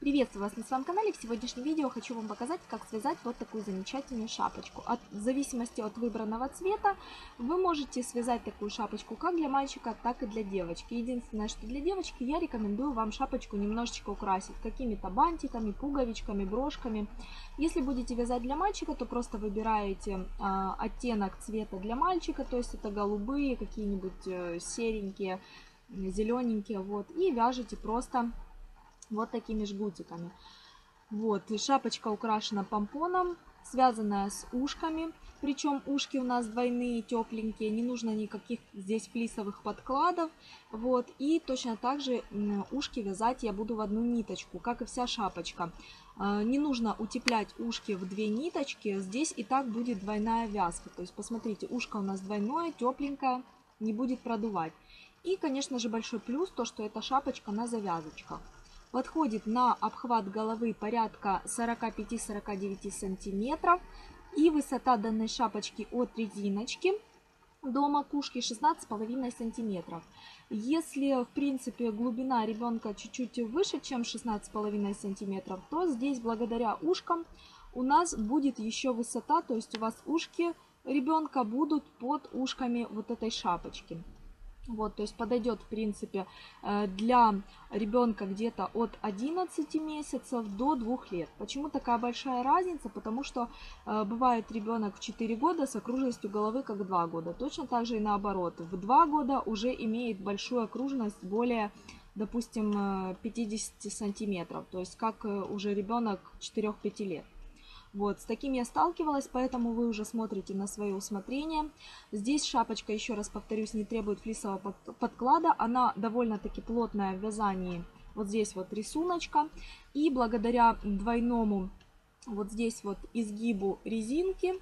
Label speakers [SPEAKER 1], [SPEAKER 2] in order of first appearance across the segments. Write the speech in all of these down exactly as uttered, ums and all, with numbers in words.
[SPEAKER 1] Приветствую вас на своем канале. В сегодняшнем видео хочу вам показать, как связать вот такую замечательную шапочку. От, в зависимости от выбранного цвета вы можете связать такую шапочку как для мальчика, так и для девочки. Единственное, что для девочки я рекомендую вам шапочку немножечко украсить какими-то бантиками, пуговичками, брошками. Если будете вязать для мальчика, то просто выбираете э, оттенок цвета для мальчика, то есть это голубые, какие-нибудь э, серенькие, зелененькие, вот, и вяжете просто вот такими жгутиками. Вот, и шапочка украшена помпоном, связанная с ушками. Причем ушки у нас двойные, тепленькие, не нужно никаких здесь флисовых подкладов. Вот, и точно так же ушки вязать я буду в одну ниточку, как и вся шапочка. Не нужно утеплять ушки в две ниточки, здесь и так будет двойная вязка. То есть, посмотрите, ушко у нас двойное, тепленькое, не будет продувать. И, конечно же, большой плюс, то, что эта шапочка на завязочках. Подходит на обхват головы порядка сорока пяти — сорока девяти сантиметров. И высота данной шапочки от резиночки до макушки шестнадцать с половиной сантиметров. Если, в принципе, глубина ребенка чуть-чуть выше, чем шестнадцать с половиной сантиметров, то здесь благодаря ушкам у нас будет еще высота, то есть у вас ушки ребенка будут под ушками вот этой шапочки. Вот, то есть подойдет, в принципе, для ребенка где-то от одиннадцати месяцев до двух лет. Почему такая большая разница? Потому что бывает ребенок в четыре года с окружностью головы как два года. Точно так же и наоборот. В два года уже имеет большую окружность более, допустим, пятидесяти сантиметров. То есть как уже ребенок четырёх-пяти лет. Вот, с таким я сталкивалась, поэтому вы уже смотрите на свое усмотрение. Здесь шапочка, еще раз повторюсь, не требует флисового подклада. Она довольно-таки плотная в вязании. Вот здесь вот рисуночка. И благодаря двойному вот здесь вот изгибу резинки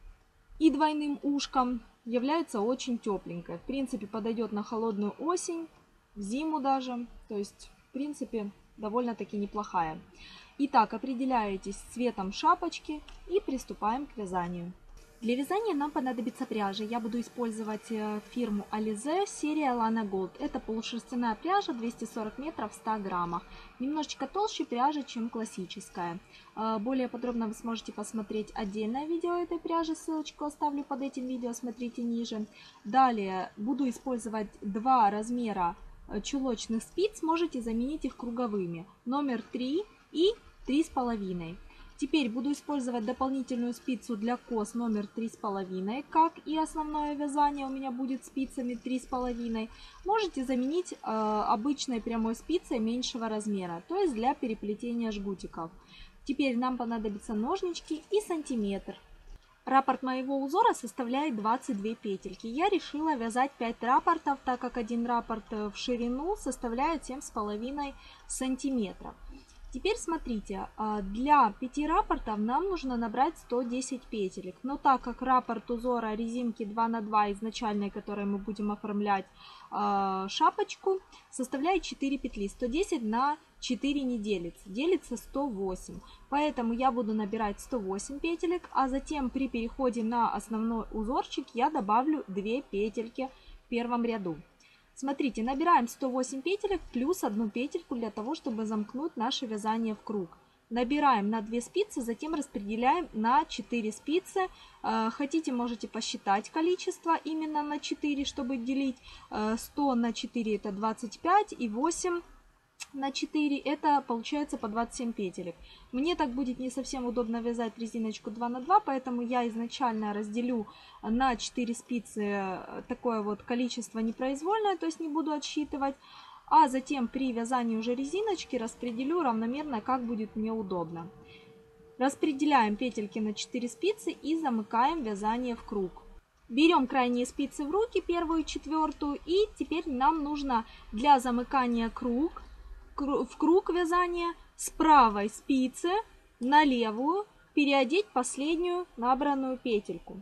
[SPEAKER 1] и двойным ушкам является очень тепленькой. В принципе, подойдет на холодную осень, в зиму даже. То есть, в принципе, довольно-таки неплохая. Итак, определяетесь с цветом шапочки и приступаем к вязанию. Для вязания нам понадобится пряжа. Я буду использовать фирму Alize, серия Lana Gold. Это полушерстяная пряжа, двести сорок метров в ста граммах. Немножечко толще пряжа, чем классическая. Более подробно вы сможете посмотреть отдельное видео этой пряжи. Ссылочку оставлю под этим видео, смотрите ниже. Далее буду использовать два размера чулочных спиц. Можете заменить их круговыми. Номер три и три с половиной. Теперь буду использовать дополнительную спицу для кос номер три с половиной, как и основное вязание у меня будет спицами три с половиной. Можете заменить э, обычной прямой спицей меньшего размера, то есть для переплетения жгутиков. Теперь нам понадобятся ножнички и сантиметр. Раппорт моего узора составляет двадцать две петельки. Я решила вязать пять раппортов, так как один раппорт в ширину составляет семь с половиной сантиметров. Теперь смотрите, для пяти раппортов нам нужно набрать сто десять петелек. Но так как раппорт узора резинки два на два изначальной, которой мы будем оформлять шапочку, составляет четыре петли. сто десять на четыре не делится, делится сто восемь. Поэтому я буду набирать сто восемь петелек, а затем при переходе на основной узорчик я добавлю две петельки в первом ряду. Смотрите, набираем сто восемь петелек плюс одну петельку для того, чтобы замкнуть наше вязание в круг. Набираем на две спицы, затем распределяем на четыре спицы. Хотите, можете посчитать количество именно на четыре, чтобы делить. сто на четыре это двадцать пять и восемь на четыре это получается по двадцать семь петелек. Мне так будет не совсем удобно вязать резиночку два на два, поэтому я изначально разделю на четыре спицы такое вот количество непроизвольное, то есть не буду отсчитывать. А затем при вязании уже резиночки распределю равномерно, как будет мне удобно. Распределяем петельки на четыре спицы и замыкаем вязание в круг. Берем крайние спицы в руки, первую и четвертую, и теперь нам нужно для замыкания круг в круг вязания с правой спицы на левую переодеть последнюю набранную петельку.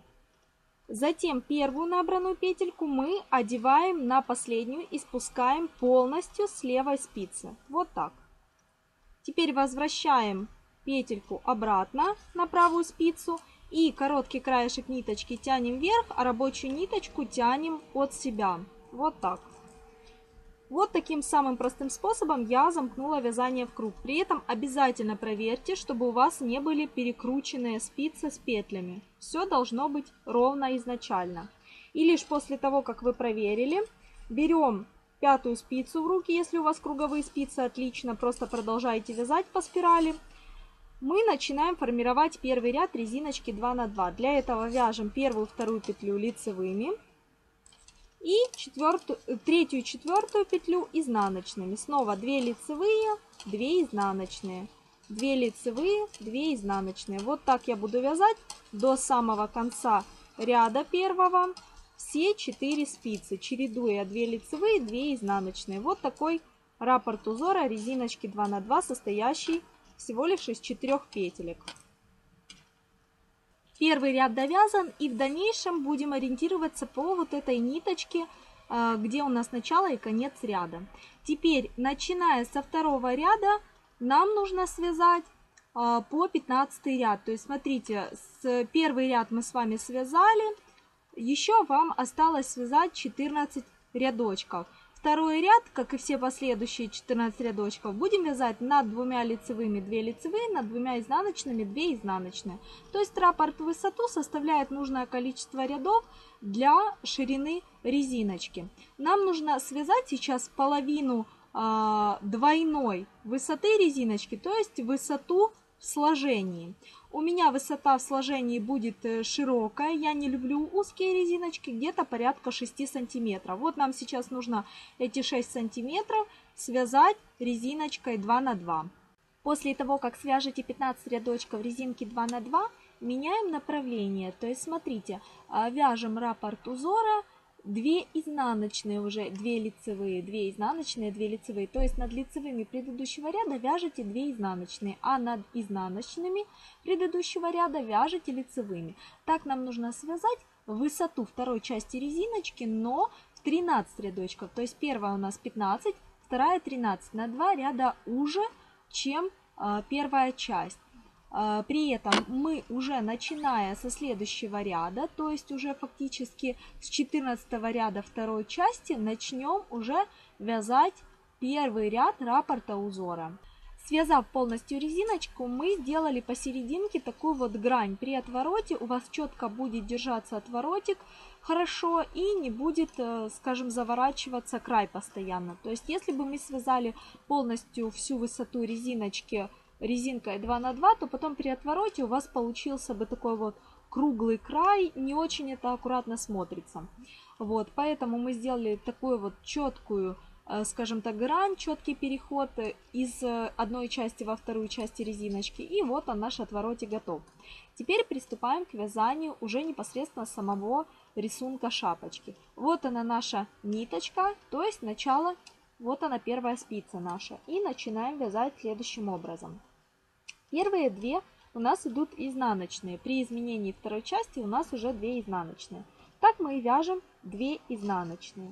[SPEAKER 1] Затем первую набранную петельку мы одеваем на последнюю и спускаем полностью с левой спицы. Вот так. Теперь возвращаем петельку обратно на правую спицу и короткий краешек ниточки тянем вверх, а рабочую ниточку тянем от себя. Вот так. Вот таким самым простым способом я замкнула вязание в круг. При этом обязательно проверьте, чтобы у вас не были перекрученные спицы с петлями. Все должно быть ровно изначально. И лишь после того, как вы проверили, берем пятую спицу в руки. Если у вас круговые спицы, отлично, просто продолжайте вязать по спирали. Мы начинаем формировать первый ряд резиночки два на два. Для этого вяжем первую, вторую петлю лицевыми. И четвертую, третью и четвертую петлю изнаночными. Снова две лицевые, две изнаночные. две лицевые, две изнаночные. Вот так я буду вязать до самого конца ряда первого. Все четыре спицы, чередуя две лицевые, две изнаночные. Вот такой раппорт узора резиночки два на два, состоящий всего лишь из четырех петелек. Первый ряд довязан, и в дальнейшем будем ориентироваться по вот этой ниточке, где у нас начало и конец ряда. Теперь, начиная со второго ряда, нам нужно связать по пятнадцатый ряд. То есть, смотрите, с первый ряд мы с вами связали, еще вам осталось связать четырнадцать рядочков. Второй ряд, как и все последующие четырнадцать рядочков, будем вязать над двумя лицевыми две лицевые, над двумя изнаночными две изнаночные. То есть раппорт в высоту составляет нужное количество рядов для ширины резиночки. Нам нужно связать сейчас половину э, двойной высоты резиночки, то есть высоту в сложении. У меня высота в сложении будет широкая, я не люблю узкие резиночки, где-то порядка шести сантиметров. Вот нам сейчас нужно эти шесть сантиметров связать резиночкой два на два. После того, как свяжете пятнадцать рядочков резинки два на два, меняем направление. То есть, смотрите, вяжем раппорт узора, две изнаночные уже, две лицевые, две изнаночные, две лицевые. То есть над лицевыми предыдущего ряда вяжете две изнаночные, а над изнаночными предыдущего ряда вяжете лицевыми. Так нам нужно связать высоту второй части резиночки, но в тринадцать рядочков. То есть первая у нас пятнадцать, вторая тринадцать. На два ряда уже, чем э, первая часть. При этом мы уже начиная со следующего ряда, то есть уже фактически с четырнадцатого ряда второй части, начнем уже вязать первый ряд раппорта узора. Связав полностью резиночку, мы сделали посерединке такую вот грань. При отвороте у вас четко будет держаться отворотик хорошо и не будет, скажем, заворачиваться край постоянно. То есть если бы мы связали полностью всю высоту резиночки резинкой два на два, то потом при отвороте у вас получился бы такой вот круглый край, не очень это аккуратно смотрится. Вот, поэтому мы сделали такую вот четкую, скажем так, грань, четкий переход из одной части во вторую часть резиночки. И вот он, наш отворотик готов. Теперь приступаем к вязанию уже непосредственно самого рисунка шапочки. Вот она наша ниточка, то есть начало. Вот она, первая спица наша. И начинаем вязать следующим образом. Первые две у нас идут изнаночные. При изменении второй части у нас уже две изнаночные. Так мы и вяжем две изнаночные.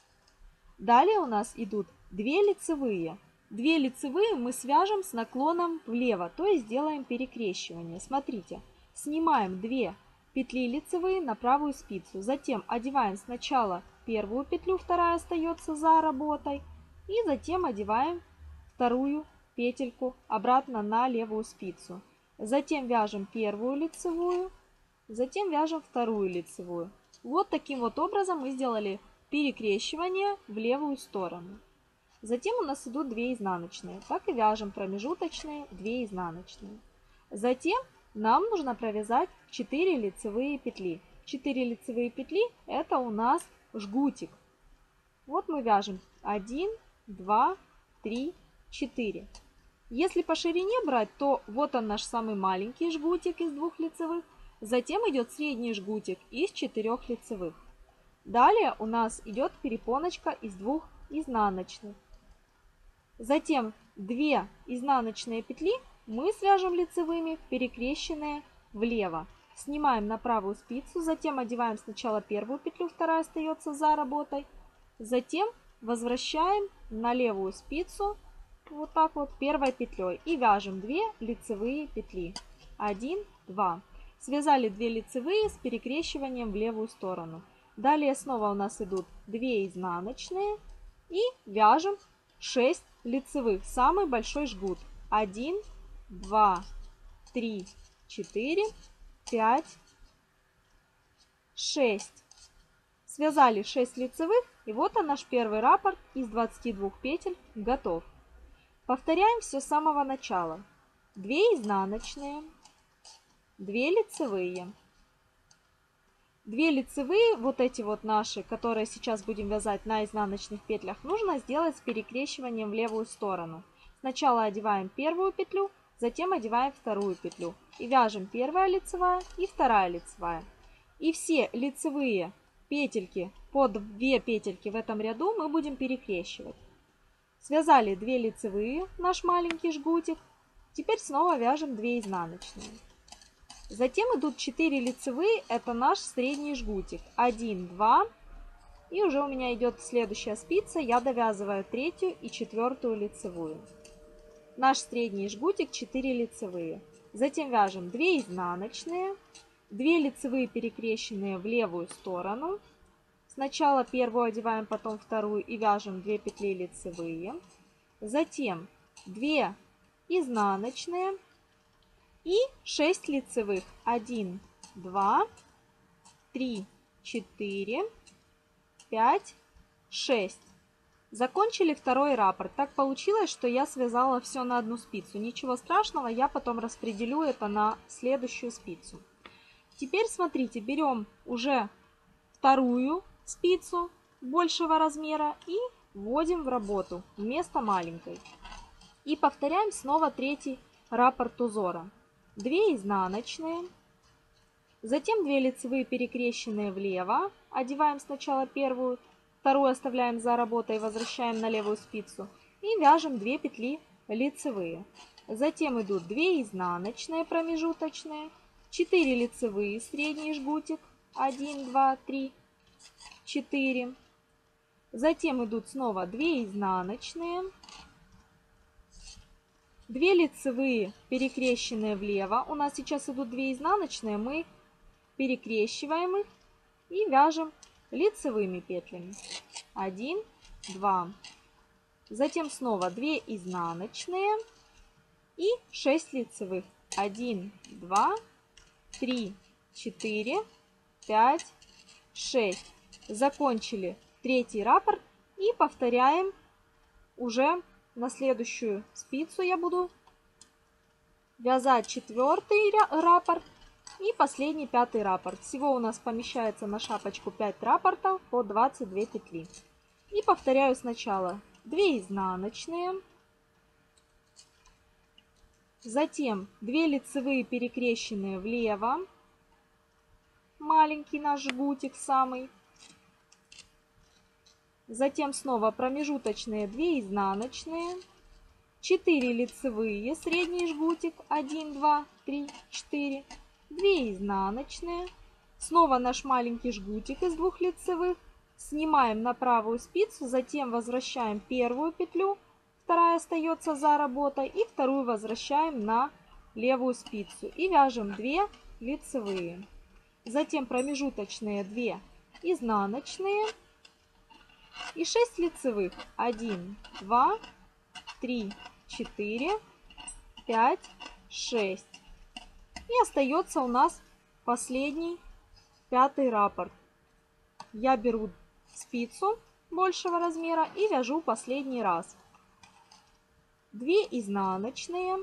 [SPEAKER 1] Далее у нас идут две лицевые. две лицевые мы свяжем с наклоном влево, то есть делаем перекрещивание. Смотрите, снимаем две петли лицевые на правую спицу. Затем одеваем сначала первую петлю, вторая остается за работой. И затем одеваем вторую петельку обратно на левую спицу. Затем вяжем первую лицевую, затем вяжем вторую лицевую. Вот таким вот образом мы сделали перекрещивание в левую сторону. Затем у нас идут две изнаночные. Так и вяжем промежуточные две изнаночные. Затем нам нужно провязать четыре лицевые петли. четыре лицевые петли — это у нас жгутик. Вот мы вяжем один, два, три, четыре. Если по ширине брать, то вот он наш самый маленький жгутик из двух лицевых. Затем идет средний жгутик из четырех лицевых. Далее у нас идет перепоночка из двух изнаночных. Затем две изнаночные петли мы свяжем лицевыми, перекрещенные влево. Снимаем на правую спицу, затем одеваем сначала первую петлю, вторая остается за работой. Затем возвращаем на левую спицу вот так вот первой петлей и вяжем две лицевые петли. один, два. Связали две лицевые с перекрещиванием в левую сторону. Далее снова у нас идут две изнаночные И вяжем шесть лицевых, самый большой жгут. один, два, три, четыре, пять, шесть. Связали шесть лицевых, и вот он, наш первый раппорт из двадцати двух петель готов. Повторяем все с самого начала. две изнаночные, две лицевые. две лицевые, вот эти вот наши, которые сейчас будем вязать на изнаночных петлях, нужно сделать с перекрещиванием в левую сторону. Сначала одеваем первую петлю, затем одеваем вторую петлю. И вяжем первая лицевая и вторая лицевая. И все лицевые петельки по две петельки в этом ряду мы будем перекрещивать. Связали две лицевые, наш маленький жгутик. Теперь снова вяжем две изнаночные. Затем идут четыре лицевые, это наш средний жгутик. один, два. И уже у меня идет следующая спица, я довязываю третью и четвертую лицевую. Наш средний жгутик четыре лицевые. Затем вяжем две изнаночные, две лицевые перекрещенные в левую сторону. Сначала первую одеваем, потом вторую и вяжем две петли лицевые. Затем две изнаночные и шесть лицевых. один, два, три, четыре, пять, шесть. Закончили второй раппорт. Так получилось, что я связала все на одну спицу. Ничего страшного, я потом распределю это на следующую спицу. Теперь смотрите, берем уже вторую спицу большего размера и вводим в работу вместо маленькой. И повторяем снова третий раппорт узора. две изнаночные, затем две лицевые перекрещенные влево. Одеваем сначала первую, вторую оставляем за работой, возвращаем на левую спицу и вяжем две петли лицевые. Затем идут две изнаночные промежуточные, четыре лицевые, средний жгутик, один, два, три, четыре. Затем идут снова две изнаночные, две лицевые перекрещенные влево. У нас сейчас идут две изнаночные, мы перекрещиваем их и вяжем лицевыми петлями. один, два. Затем снова две изнаночные и шесть лицевых. один, два, три, четыре, пять, шесть. Закончили третий раппорт и повторяем уже на следующую спицу. Я буду вязать четвертый раппорт и последний пятый раппорт. Всего у нас помещается на шапочку пять раппортов по двадцать две петли. И повторяю сначала две изнаночные, затем две лицевые перекрещенные влево, маленький наш жгутик самый, затем снова промежуточные две изнаночные, четыре лицевые, средний жгутик, один, два, три, четыре, две изнаночные, снова наш маленький жгутик из двух лицевых, снимаем на правую спицу, затем возвращаем первую петлю, вторая остается за работой, и вторую возвращаем на левую спицу и вяжем две лицевые. Затем промежуточные две изнаночные и шесть лицевых. один, два, три, четыре, пять, шесть. И остается у нас последний пятый раппорт. Я беру спицу большего размера и вяжу последний раз. две изнаночные.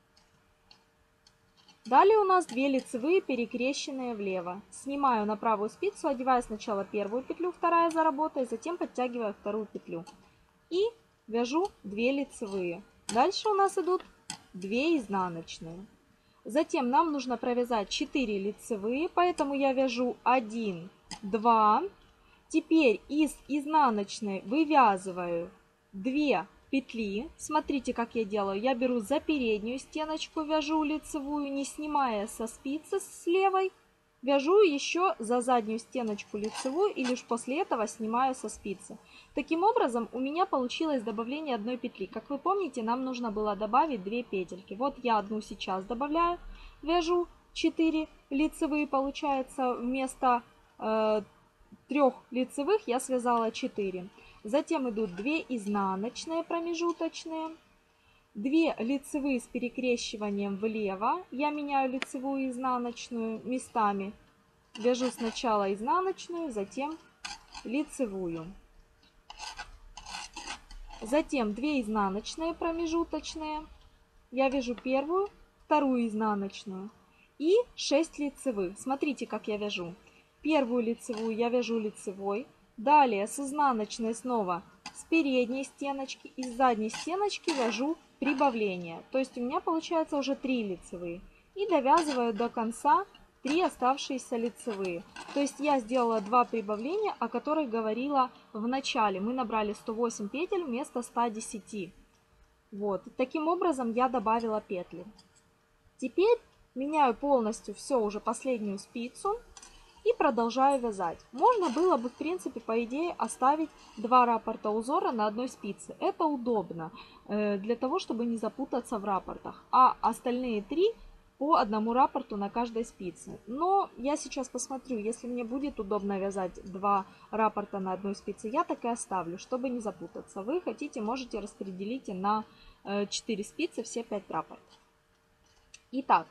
[SPEAKER 1] Далее у нас две лицевые перекрещенные влево. Снимаю на правую спицу, одеваю сначала первую петлю, вторая за работой, затем подтягиваю вторую петлю. И вяжу две лицевые. Дальше у нас идут две изнаночные. Затем нам нужно провязать четыре лицевые, поэтому я вяжу один, два. Теперь из изнаночной вывязываю две петли. Смотрите, как я делаю. Я беру за переднюю стеночку, вяжу лицевую, не снимая со спицы с левой. Вяжу еще за заднюю стеночку лицевую и лишь после этого снимаю со спицы. Таким образом, у меня получилось добавление одной петли. Как вы помните, нам нужно было добавить две петельки. Вот я одну сейчас добавляю, вяжу четыре лицевые, получается, вместо э, трех лицевых я связала четыре. Затем идут две изнаночные промежуточные, две лицевые с перекрещиванием влево. Я меняю лицевую и изнаночную местами. Вяжу сначала изнаночную, затем лицевую. Затем две изнаночные промежуточные. Я вяжу первую, вторую изнаночную и шесть лицевых. Смотрите, как я вяжу. Первую лицевую я вяжу лицевой. Далее с изнаночной снова с передней стеночки и с задней стеночки вяжу прибавление. То есть у меня получается уже три лицевые. И довязываю до конца три оставшиеся лицевые. То есть я сделала два прибавления, о которых говорила в начале. Мы набрали сто восемь петель вместо ста десяти. Вот. Таким образом я добавила петли. Теперь меняю полностью все, уже последнюю спицу. И продолжаю вязать. Можно было бы, в принципе, по идее, оставить два раппорта узора на одной спице. Это удобно, э, для того, чтобы не запутаться в раппортах. А остальные три по одному раппорту на каждой спице. Но я сейчас посмотрю, если мне будет удобно вязать два раппорта на одной спице, я так и оставлю, чтобы не запутаться. Вы хотите, можете распределить на э, четыре спицы все пять раппортов. Итак,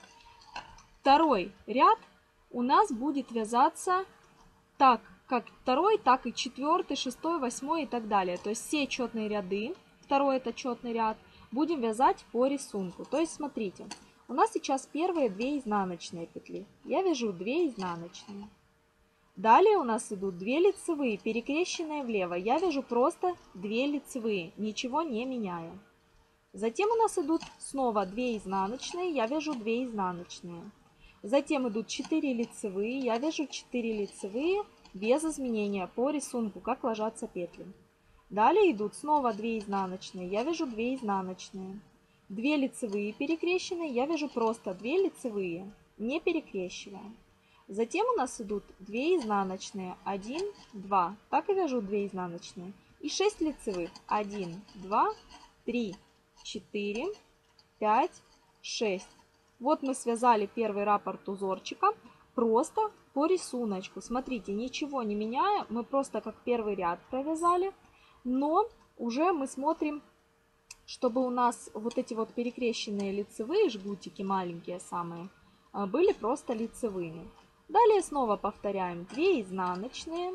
[SPEAKER 1] второй ряд у нас будет вязаться так, как второй, так и четвертый, шестой, восьмой и так далее. То есть все четные ряды, второй это четный ряд, будем вязать по рисунку. То есть смотрите, у нас сейчас первые две изнаночные петли. Я вяжу две изнаночные. Далее у нас идут две лицевые, перекрещенные влево. Я вяжу просто две лицевые, ничего не меняя. Затем у нас идут снова две изнаночные, я вяжу две изнаночные. Затем идут четыре лицевые, я вяжу четыре лицевые без изменения по рисунку, как ложатся петли. Далее идут снова две изнаночные, я вяжу две изнаночные. две лицевые перекрещенные, я вяжу просто две лицевые, не перекрещивая. Затем у нас идут две изнаночные, один, два, так и вяжу две изнаночные. И шесть лицевых, один, два, три, четыре, пять, шесть. Вот мы связали первый раппорт узорчика просто по рисунку. Смотрите, ничего не меняя, мы просто как первый ряд провязали, но уже мы смотрим, чтобы у нас вот эти вот перекрещенные лицевые жгутики, маленькие самые, были просто лицевыми. Далее снова повторяем две изнаночные,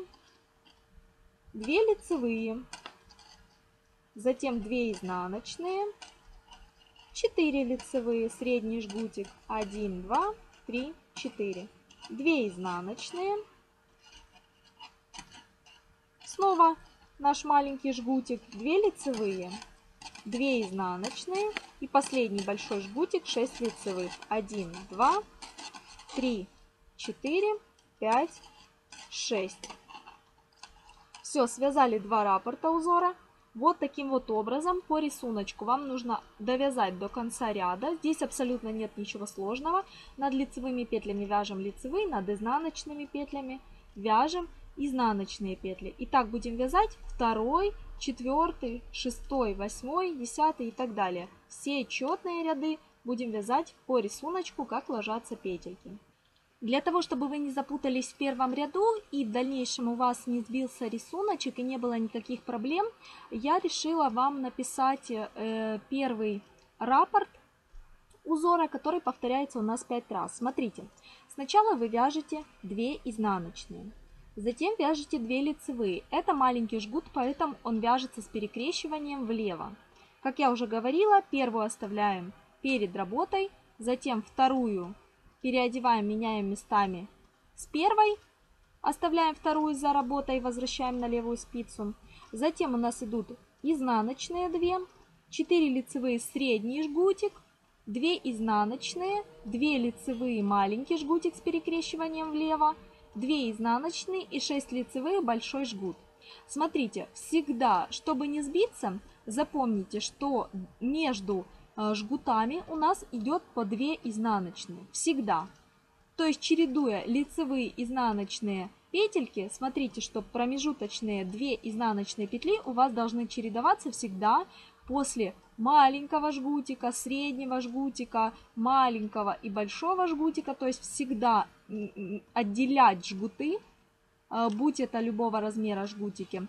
[SPEAKER 1] две лицевые, затем две изнаночные, четыре лицевые, средний жгутик, один, два, три, четыре, две изнаночные, снова наш маленький жгутик, две лицевые, две изнаночные и последний большой жгутик, шесть лицевых, один, два, три, четыре, пять, шесть. Все, связали два раппорта узора. Вот таким вот образом по рисунку вам нужно довязать до конца ряда. Здесь абсолютно нет ничего сложного. Над лицевыми петлями вяжем лицевые, над изнаночными петлями вяжем изнаночные петли. И так будем вязать второй, четвертый, шестой, восьмой, десятый и так далее. Все четные ряды будем вязать по рисунку, как ложатся петельки. Для того, чтобы вы не запутались в первом ряду и в дальнейшем у вас не сбился рисуночек и не было никаких проблем, я решила вам написать э, первый раппорт узора, который повторяется у нас пять раз. Смотрите, сначала вы вяжете две изнаночные, затем вяжете две лицевые. Это маленький жгут, поэтому он вяжется с перекрещиванием влево. Как я уже говорила, первую оставляем перед работой, затем вторую переодеваем, меняем местами с первой, оставляем вторую за работой, возвращаем на левую спицу. Затем у нас идут изнаночные две, четыре лицевые средний жгутик, две изнаночные, две лицевые маленький жгутик с перекрещиванием влево, две изнаночные и шесть лицевых большой жгут. Смотрите, всегда, чтобы не сбиться, запомните, что между жгутами у нас идет по две изнаночные. Всегда. То есть чередуя лицевые изнаночные петельки, смотрите, что промежуточные две изнаночные петли у вас должны чередоваться всегда после маленького жгутика, среднего жгутика, маленького и большого жгутика. То есть всегда отделять жгуты, будь это любого размера жгутики,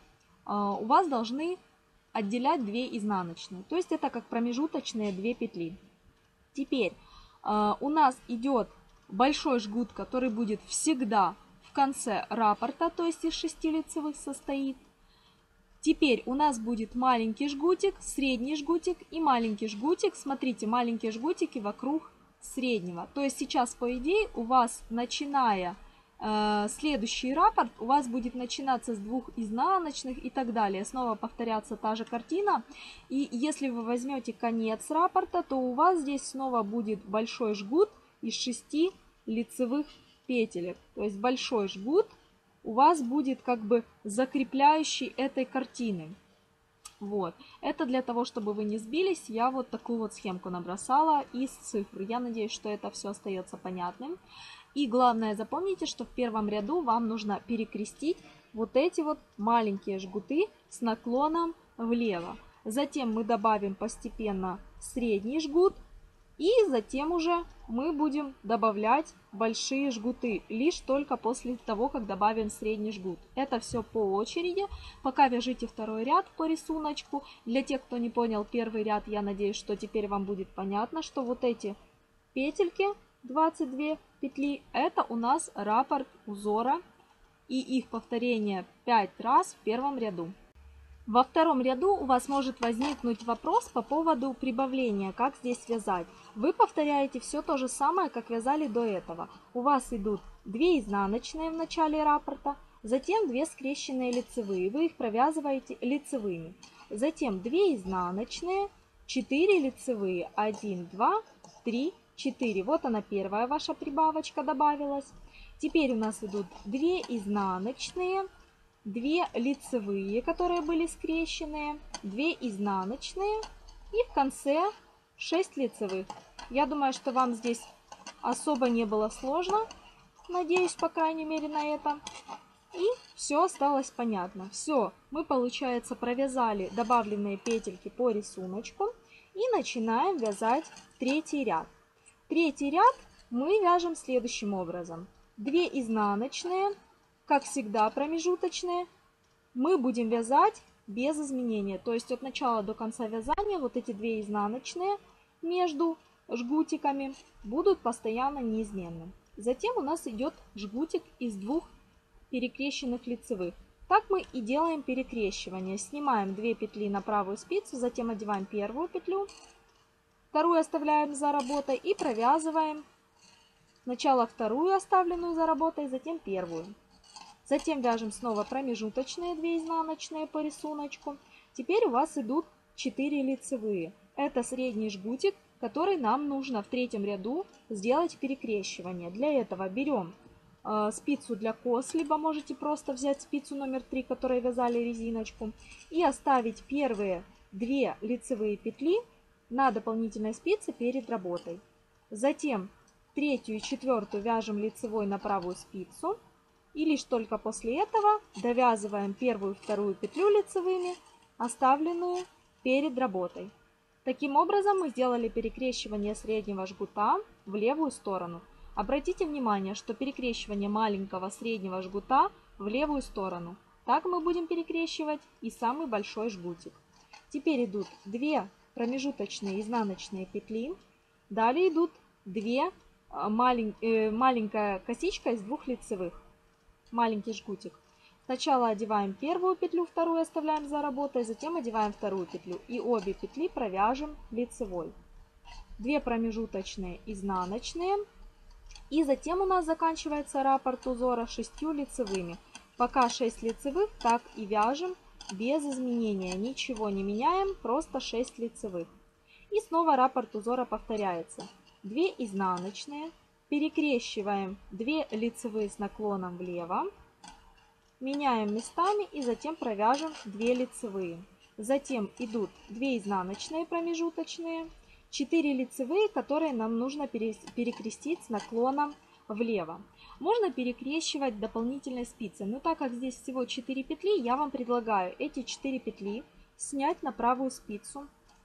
[SPEAKER 1] у вас должны отделять две изнаночные. То есть это как промежуточные две петли. Теперь у нас идет большой жгут, который будет всегда в конце раппорта, то есть из шести лицевых состоит. Теперь у нас будет маленький жгутик, средний жгутик и маленький жгутик. Смотрите, маленькие жгутики вокруг среднего. То есть сейчас, по идее, у вас, начиная э, следующий раппорт, у вас будет начинаться с двух изнаночных и так далее. Снова повторяться та же картина. И если вы возьмете конец раппорта, то у вас здесь снова будет большой жгут из шести лицевых петелек. То есть большой жгут у вас будет как бы закрепляющий этой картины. Вот. Это для того, чтобы вы не сбились, я вот такую вот схемку набросала из цифр. Я надеюсь, что это все остается понятным. И главное, запомните, что в первом ряду вам нужно перекрестить вот эти вот маленькие жгуты с наклоном влево. Затем мы добавим постепенно средний жгут. И затем уже мы будем добавлять большие жгуты, лишь только после того, как добавим средний жгут. Это все по очереди. Пока вяжите второй ряд по рисунку. Для тех, кто не понял первый ряд, я надеюсь, что теперь вам будет понятно, что вот эти петельки, двадцать две петли, это у нас раппорт узора. И их повторение пять раз в первом ряду. Во втором ряду у вас может возникнуть вопрос по поводу прибавления, как здесь вязать. Вы повторяете все то же самое, как вязали до этого. У вас идут две изнаночные в начале раппорта, затем две скрещенные лицевые, вы их провязываете лицевыми. Затем две изнаночные, четыре лицевые, один, два, три, четыре. Вот она, первая ваша прибавочка добавилась. Теперь у нас идут две изнаночные, две лицевые, которые были скрещенные, две изнаночные и в конце шесть лицевых. Я думаю, что вам здесь особо не было сложно, надеюсь, по крайней мере, на это. И все осталось понятно. Все, мы, получается, провязали добавленные петельки по рисунку и начинаем вязать третий ряд. Третий ряд мы вяжем следующим образом. две изнаночные, как всегда промежуточные, мы будем вязать без изменения. То есть от начала до конца вязания вот эти две изнаночные между жгутиками будут постоянно неизменны. Затем у нас идет жгутик из двух перекрещенных лицевых. Так мы и делаем перекрещивание. Снимаем две петли на правую спицу, затем одеваем первую петлю, вторую оставляем за работой и провязываем сначала вторую оставленную за работой, затем первую. Затем вяжем снова промежуточные две изнаночные по рисунку. Теперь у вас идут четыре лицевые. Это средний жгутик, который нам нужно в третьем ряду сделать перекрещивание. Для этого берем э, спицу для кос, либо можете просто взять спицу номер три, которой вязали резиночку, и оставить первые две лицевые петли на дополнительной спице перед работой. Затем третью и четвертую вяжем лицевой на правую спицу. И лишь только после этого довязываем первую и вторую петлю лицевыми, оставленную перед работой. Таким образом мы сделали перекрещивание среднего жгута в левую сторону. Обратите внимание, что перекрещивание маленького среднего жгута в левую сторону. Так мы будем перекрещивать и самый большой жгутик. Теперь идут две промежуточные изнаночные петли. Далее идут две малень... э, маленькая косичка из двух лицевых. Маленький жгутик. Сначала одеваем первую петлю, вторую оставляем за работой, затем одеваем вторую петлю и обе петли провяжем лицевой. Две промежуточные изнаночные. И затем у нас заканчивается раппорт узора шестью лицевыми. Пока шесть лицевых, так и вяжем без изменения. Ничего не меняем, просто шесть лицевых. И снова раппорт узора повторяется. две изнаночные. Перекрещиваем две лицевые с наклоном влево, меняем местами и затем провяжем две лицевые. Затем идут две изнаночные промежуточные, четыре лицевые, которые нам нужно перекрестить с наклоном влево. Можно перекрещивать дополнительной спицей, но так как здесь всего четыре петли, я вам предлагаю эти четыре петли снять на правую спицу.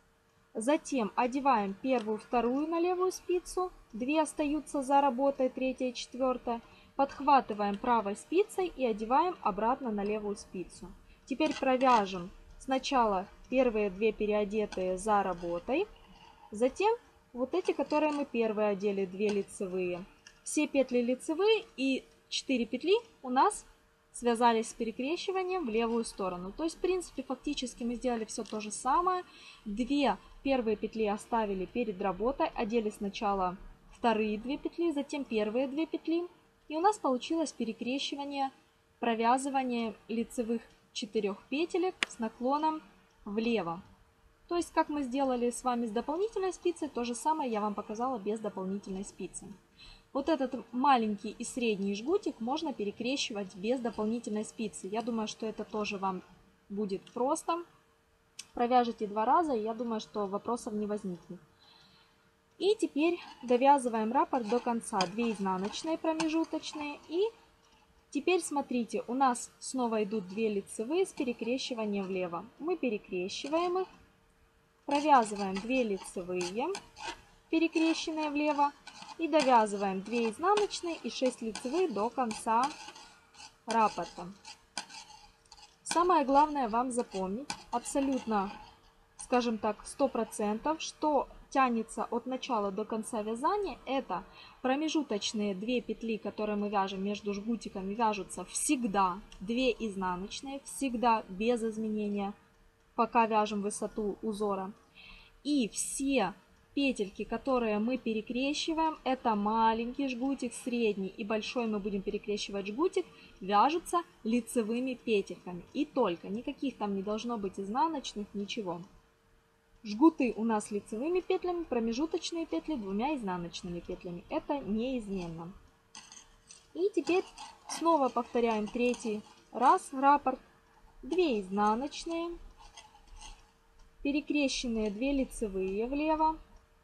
[SPEAKER 1] Затем одеваем первую, вторую на левую спицу, две остаются за работой, третья и четвертая. Подхватываем правой спицей и одеваем обратно на левую спицу. Теперь провяжем сначала первые две переодетые за работой, затем вот эти, которые мы первые одели, две лицевые. Все петли лицевые и четыре петли у нас связались с перекрещиванием в левую сторону. То есть, в принципе, фактически мы сделали все то же самое. Две первые петли оставили перед работой, одели сначала вторые две петли, затем первые две петли. И у нас получилось перекрещивание, провязывание лицевых четырех петелек с наклоном влево. То есть, как мы сделали с вами с дополнительной спицей, то же самое я вам показала без дополнительной спицы. Вот этот маленький и средний жгутик можно перекрещивать без дополнительной спицы. Я думаю, что это тоже вам будет просто. Провяжите два раза, и я думаю, что вопросов не возникнет. И теперь довязываем раппорт до конца. две изнаночные промежуточные. И теперь смотрите, у нас снова идут две лицевые с перекрещиванием влево. Мы перекрещиваем их, провязываем две лицевые, перекрещенные влево. И довязываем две изнаночные и шесть лицевых до конца раппорта. Самое главное вам запомнить, абсолютно, скажем так, сто процентов, что тянется от начала до конца вязания, это промежуточные две петли, которые мы вяжем между жгутиками, вяжутся всегда две изнаночные, всегда без изменения, пока вяжем высоту узора. И все петельки, которые мы перекрещиваем, это маленький жгутик, средний и большой мы будем перекрещивать жгутик, вяжутся лицевыми петельками. И только, никаких там не должно быть изнаночных, ничего. Жгуты у нас лицевыми петлями, промежуточные петли двумя изнаночными петлями. Это неизменно. И теперь снова повторяем третий раз раппорт. две изнаночные, перекрещенные две лицевые влево.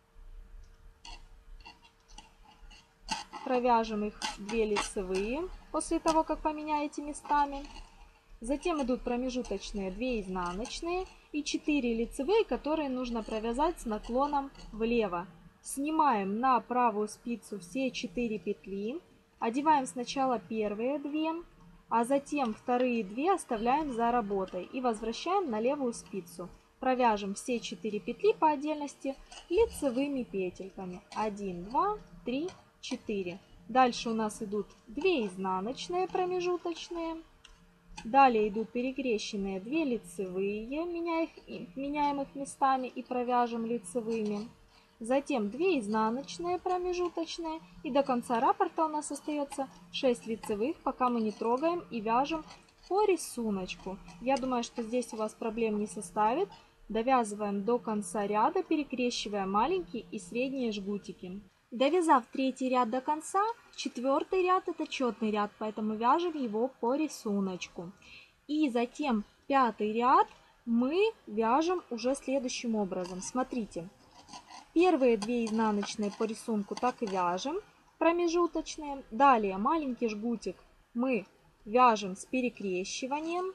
[SPEAKER 1] Провяжем их две лицевые после того, как поменяете местами. Затем идут промежуточные две изнаночные и четыре лицевые, которые нужно провязать с наклоном влево. Снимаем на правую спицу все четыре петли. Одеваем сначала первые две, а затем вторые две оставляем за работой и возвращаем на левую спицу. Провяжем все четыре петли по отдельности лицевыми петельками. один, два, три, четыре. Дальше у нас идут две изнаночные промежуточные. Далее идут перекрещенные две лицевые, меняем их, меняем их местами и провяжем лицевыми. Затем две изнаночные промежуточные. И до конца раппорта у нас остается шесть лицевых, пока мы не трогаем и вяжем по рисунку. Я думаю, что здесь у вас проблем не составит. Довязываем до конца ряда, перекрещивая маленькие и средние жгутики. Довязав третий ряд до конца, четвертый ряд это четный ряд, поэтому вяжем его по рисунку. И затем пятый ряд мы вяжем уже следующим образом. Смотрите, первые две изнаночные по рисунку так и вяжем, промежуточные. Далее маленький жгутик мы вяжем с перекрещиванием.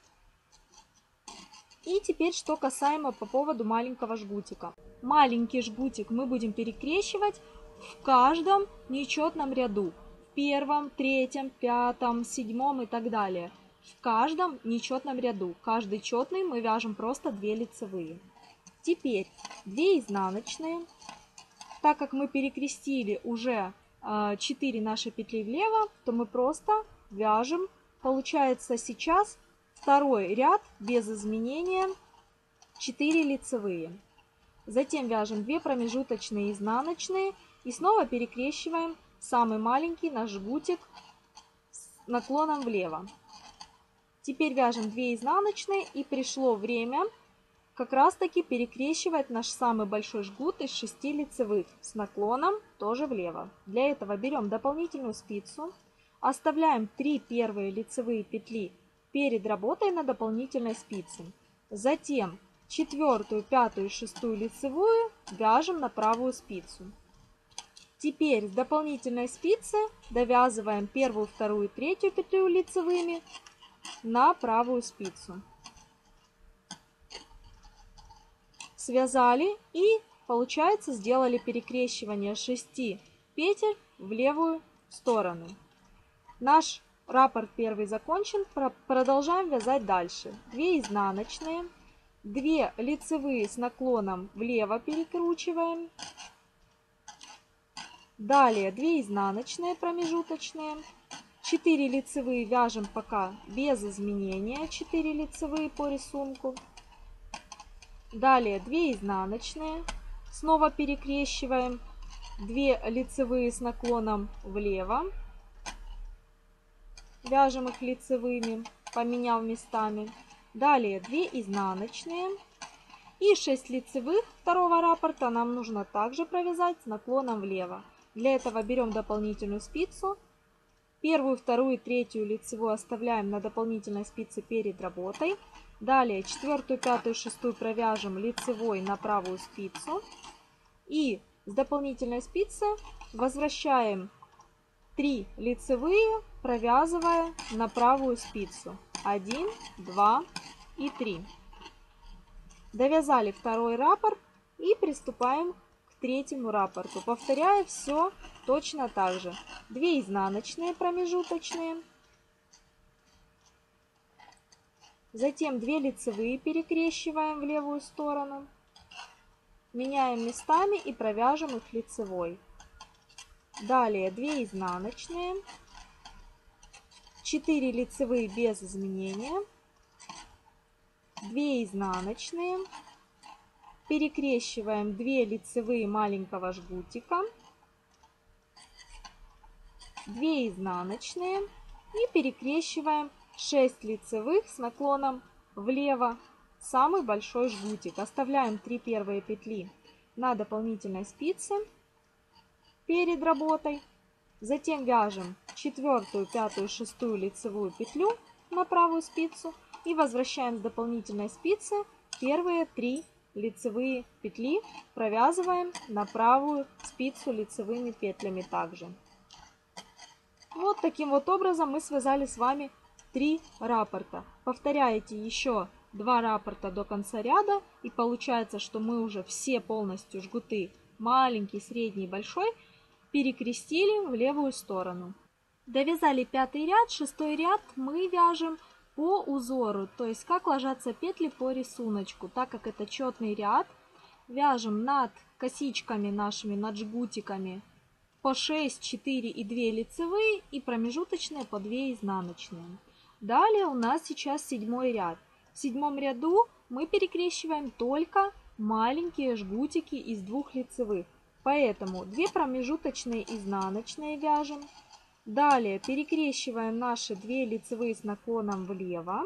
[SPEAKER 1] И теперь, что касаемо по поводу маленького жгутика. Маленький жгутик мы будем перекрещивать в каждом нечетном ряду. В первом, третьем, пятом, седьмом и так далее. В каждом нечетном ряду. Каждый четный мы вяжем просто две лицевые. Теперь две изнаночные. Так как мы перекрестили уже четыре наши петли влево, то мы просто вяжем. Получается сейчас второй ряд без изменения четыре лицевые. Затем вяжем две промежуточные изнаночные и снова перекрещиваем самый маленький наш жгутик с наклоном влево. Теперь вяжем две изнаночные и пришло время как раз таки перекрещивать наш самый большой жгут из шести лицевых с наклоном тоже влево. Для этого берем дополнительную спицу, оставляем три первые лицевые петли перед работой на дополнительной спице. Затем четвертую, пятую и шестую лицевую вяжем на правую спицу. Теперь с дополнительной спицы довязываем первую, вторую и третью петлю лицевыми на правую спицу. Связали и, получается, сделали перекрещивание шести петель в левую сторону. Наш Раппорт первый закончен. Продолжаем вязать дальше. две изнаночные, две лицевые с наклоном влево перекручиваем. Далее две изнаночные промежуточные, четыре лицевые вяжем пока без изменения, четыре лицевые по рисунку. Далее две изнаночные, снова перекрещиваем, две лицевые с наклоном влево, вяжем их лицевыми, поменяв местами. Далее две изнаночные и шесть лицевых второго раппорта нам нужно также провязать с наклоном влево. Для этого берем дополнительную спицу, первую, вторую, третью лицевую оставляем на дополнительной спице перед работой. Далее четвертую, пятую, шестую провяжем лицевой на правую спицу. И с дополнительной спицы возвращаем три лицевые, провязывая на правую спицу. один, два и три. Довязали второй раппорт и приступаем к третьему раппорту. Повторяя все точно так же. две изнаночные промежуточные. Затем две лицевые перекрещиваем в левую сторону. Меняем местами и провяжем их лицевой. Далее две изнаночные, четыре лицевые без изменения, две изнаночные, перекрещиваем две лицевые маленького жгутика, две изнаночные и перекрещиваем шесть лицевых с наклоном влево, самый большой жгутик. Оставляем три первые петли на дополнительной спице перед работой. Затем вяжем четвертую, пятую, шестую лицевую петлю на правую спицу и возвращаем с дополнительной спицы первые три лицевые петли, провязываем на правую спицу лицевыми петлями также. Вот таким вот образом мы связали с вами три раппорта. Повторяете еще два раппорта до конца ряда, и получается, что мы уже все полностью жгуты маленький, средний, большой перекрестили в левую сторону. Довязали пятый ряд, шестой ряд мы вяжем по узору, то есть как ложатся петли по рисунку. Так как это четный ряд, вяжем над косичками нашими, над жгутиками по шесть, четыре и две лицевые и промежуточные по две изнаночные. Далее у нас сейчас седьмой ряд. В седьмом ряду мы перекрещиваем только маленькие жгутики из двух лицевых. Поэтому две промежуточные изнаночные вяжем. Далее перекрещиваем наши две лицевые с наклоном влево.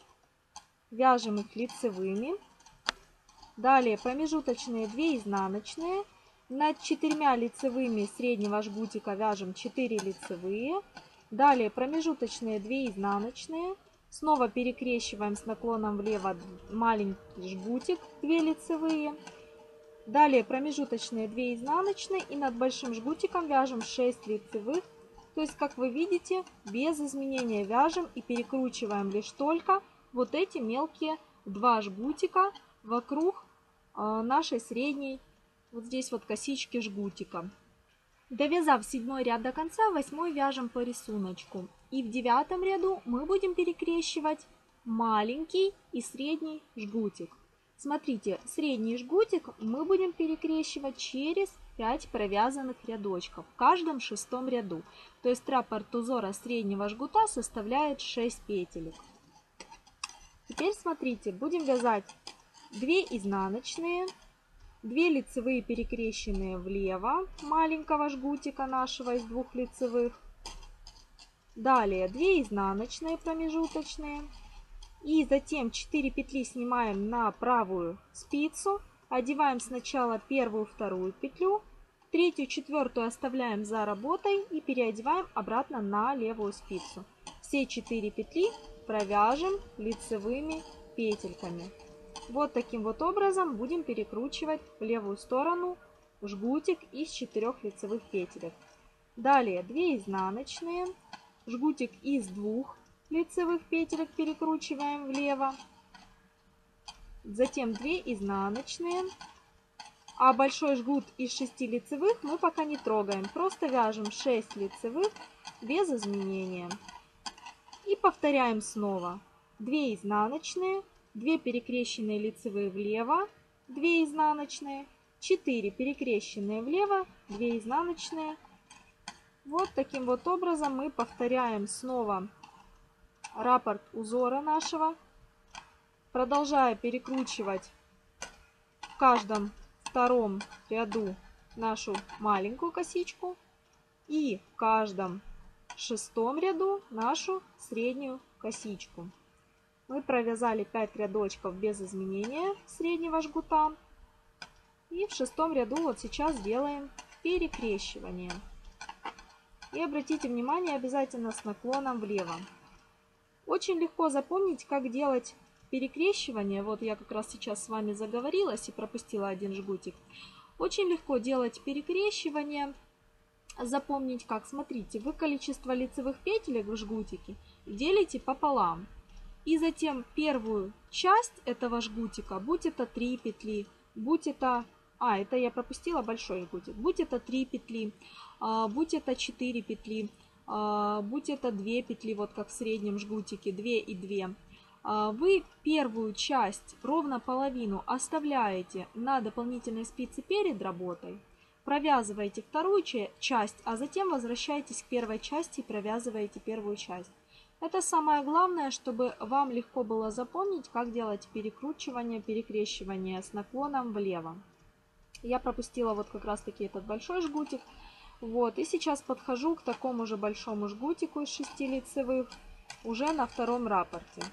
[SPEAKER 1] Вяжем их лицевыми. Далее промежуточные две изнаночные. Над четырьмя лицевыми среднего жгутика вяжем четыре лицевые. Далее промежуточные две изнаночные. Снова перекрещиваем с наклоном влево маленький жгутик, две лицевые. Далее промежуточные две изнаночные и над большим жгутиком вяжем шесть лицевых. То есть, как вы видите, без изменения вяжем и перекручиваем лишь только вот эти мелкие два жгутика вокруг нашей средней, вот здесь вот косички жгутика. Довязав седьмой ряд до конца, восьмой вяжем по рисунку. И в девятом ряду мы будем перекрещивать маленький и средний жгутик. Смотрите, средний жгутик мы будем перекрещивать через пять провязанных рядочков в каждом шестом ряду. То есть раппорт узора среднего жгута составляет шесть петелек. Теперь смотрите, будем вязать две изнаночные, две лицевые перекрещенные влево маленького жгутика нашего из двух лицевых. Далее две изнаночные промежуточные. И затем четыре петли снимаем на правую спицу. Одеваем сначала первую, вторую петлю. Третью, четвертую оставляем за работой и переодеваем обратно на левую спицу. Все четыре петли провяжем лицевыми петельками. Вот таким вот образом будем перекручивать в левую сторону жгутик из четырех лицевых петелек. Далее две изнаночные, жгутик из двух лицевых петелек перекручиваем влево. Затем две изнаночные. А большой жгут из шести лицевых мы пока не трогаем. Просто вяжем шесть лицевых без изменения. И повторяем снова. две изнаночные, две перекрещенные лицевые влево, две изнаночные, четыре перекрещенные влево, две изнаночные. Вот таким вот образом мы повторяем снова раппорт узора нашего, продолжая перекручивать в каждом втором ряду нашу маленькую косичку и в каждом шестом ряду нашу среднюю косичку. Мы провязали пять рядочков без изменения среднего жгута. И в шестом ряду вот сейчас делаем перекрещивание. И обратите внимание, обязательно с наклоном влево. Очень легко запомнить, как делать перекрещивание. Вот я как раз сейчас с вами заговорилась и пропустила один жгутик. Очень легко делать перекрещивание. Запомнить как? Смотрите, вы количество лицевых петелек в жгутике делите пополам. И затем первую часть этого жгутика, будь это три петли, будь это... А, это я пропустила большой жгутик. Будь это три петли, будь это четыре петли, будь это две петли, вот как в среднем жгутике, две и две. Вы первую часть, ровно половину, оставляете на дополнительной спице перед работой. Провязываете вторую часть, а затем возвращаетесь к первой части и провязываете первую часть. Это самое главное, чтобы вам легко было запомнить, как делать перекручивание, перекрещивание с наклоном влево. Я пропустила вот как раз таки этот большой жгутик. Вот, и сейчас подхожу к такому же большому жгутику из шести лицевых уже на втором раппорте.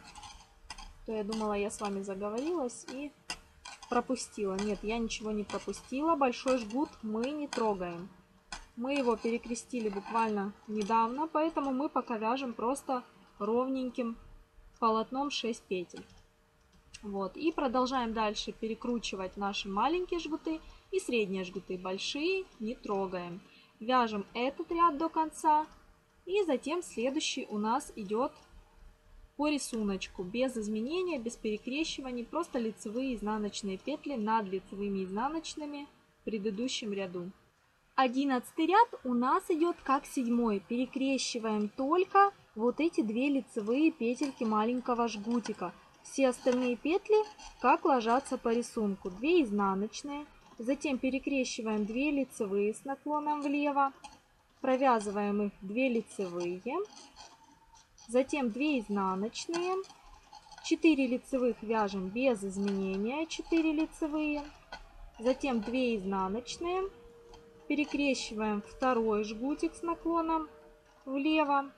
[SPEAKER 1] То я думала, я с вами заговорилась и пропустила. Нет, я ничего не пропустила. Большой жгут мы не трогаем. Мы его перекрестили буквально недавно, поэтому мы пока вяжем просто ровненьким полотном шесть петель. Вот, и продолжаем дальше перекручивать наши маленькие жгуты и средние жгуты. Большие не трогаем. Вяжем этот ряд до конца, и затем следующий у нас идет по рисунку, без изменения, без перекрещиваний, просто лицевые изнаночные петли над лицевыми изнаночными в предыдущем ряду. Одиннадцатый ряд у нас идет как седьмой. Перекрещиваем только вот эти две лицевые петельки маленького жгутика. Все остальные петли как ложатся по рисунку. две изнаночные, затем перекрещиваем две лицевые с наклоном влево, провязываем их две лицевые, затем две изнаночные, четыре лицевых вяжем без изменения, четыре лицевые, затем две изнаночные, перекрещиваем второй жгутик с наклоном влево,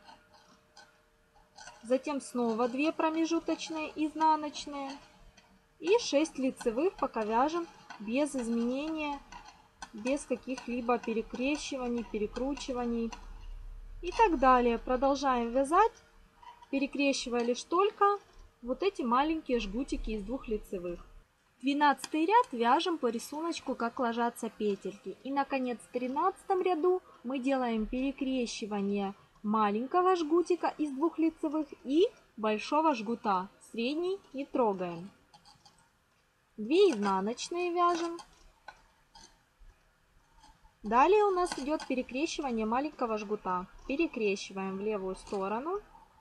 [SPEAKER 1] затем снова две промежуточные изнаночные и шесть лицевых пока вяжем без изменения, без каких-либо перекрещиваний, перекручиваний и так далее. Продолжаем вязать, перекрещивая лишь только вот эти маленькие жгутики из двух лицевых. двенадцатый ряд вяжем по рисунку, как ложатся петельки. И, наконец, в тринадцатом ряду мы делаем перекрещивание маленького жгутика из двух лицевых и большого жгута. Средний не трогаем. две изнаночные вяжем. Далее у нас идет перекрещивание маленького жгута. Перекрещиваем в левую сторону.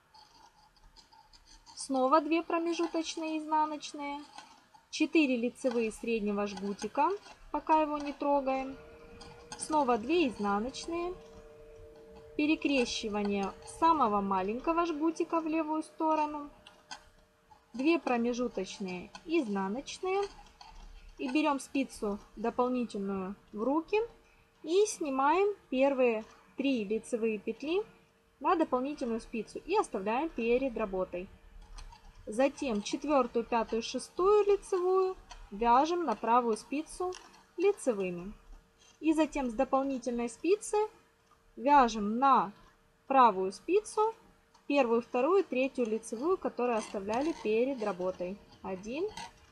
[SPEAKER 1] Снова две промежуточные изнаночные. четыре лицевые среднего жгутика, пока его не трогаем. Снова две изнаночные. Перекрещивание самого маленького жгутика в левую сторону. две промежуточные изнаночные. И берем спицу дополнительную в руки и снимаем первые три лицевые петли на дополнительную спицу и оставляем перед работой. Затем четвертую, пятую, шестую лицевую вяжем на правую спицу лицевыми. И затем с дополнительной спицы вяжем на правую спицу первую, вторую, третью лицевую, которую оставляли перед работой. один,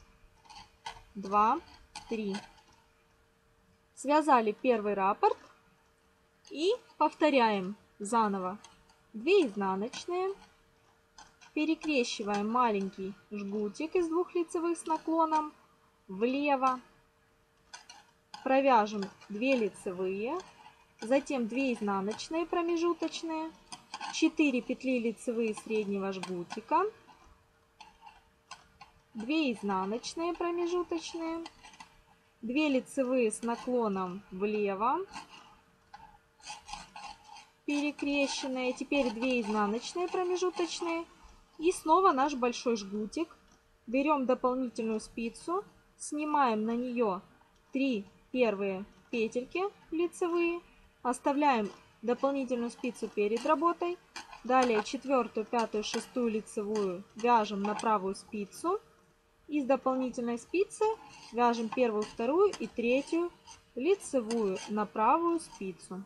[SPEAKER 1] два, три. Связали первый раппорт и повторяем заново. две изнаночные. Перекрещиваем маленький жгутик из двух лицевых с наклоном влево. Провяжем две лицевые, затем две изнаночные промежуточные, четыре петли лицевые среднего жгутика, две изнаночные промежуточные, две лицевые с наклоном влево, перекрещенные, теперь две изнаночные промежуточные и снова наш большой жгутик. Берем дополнительную спицу, снимаем на нее три первые петельки лицевые, оставляем дополнительную спицу перед работой, далее четвертую, пятую, шестую лицевую вяжем на правую спицу, из дополнительной спицы вяжем первую, вторую и третью лицевую на правую спицу.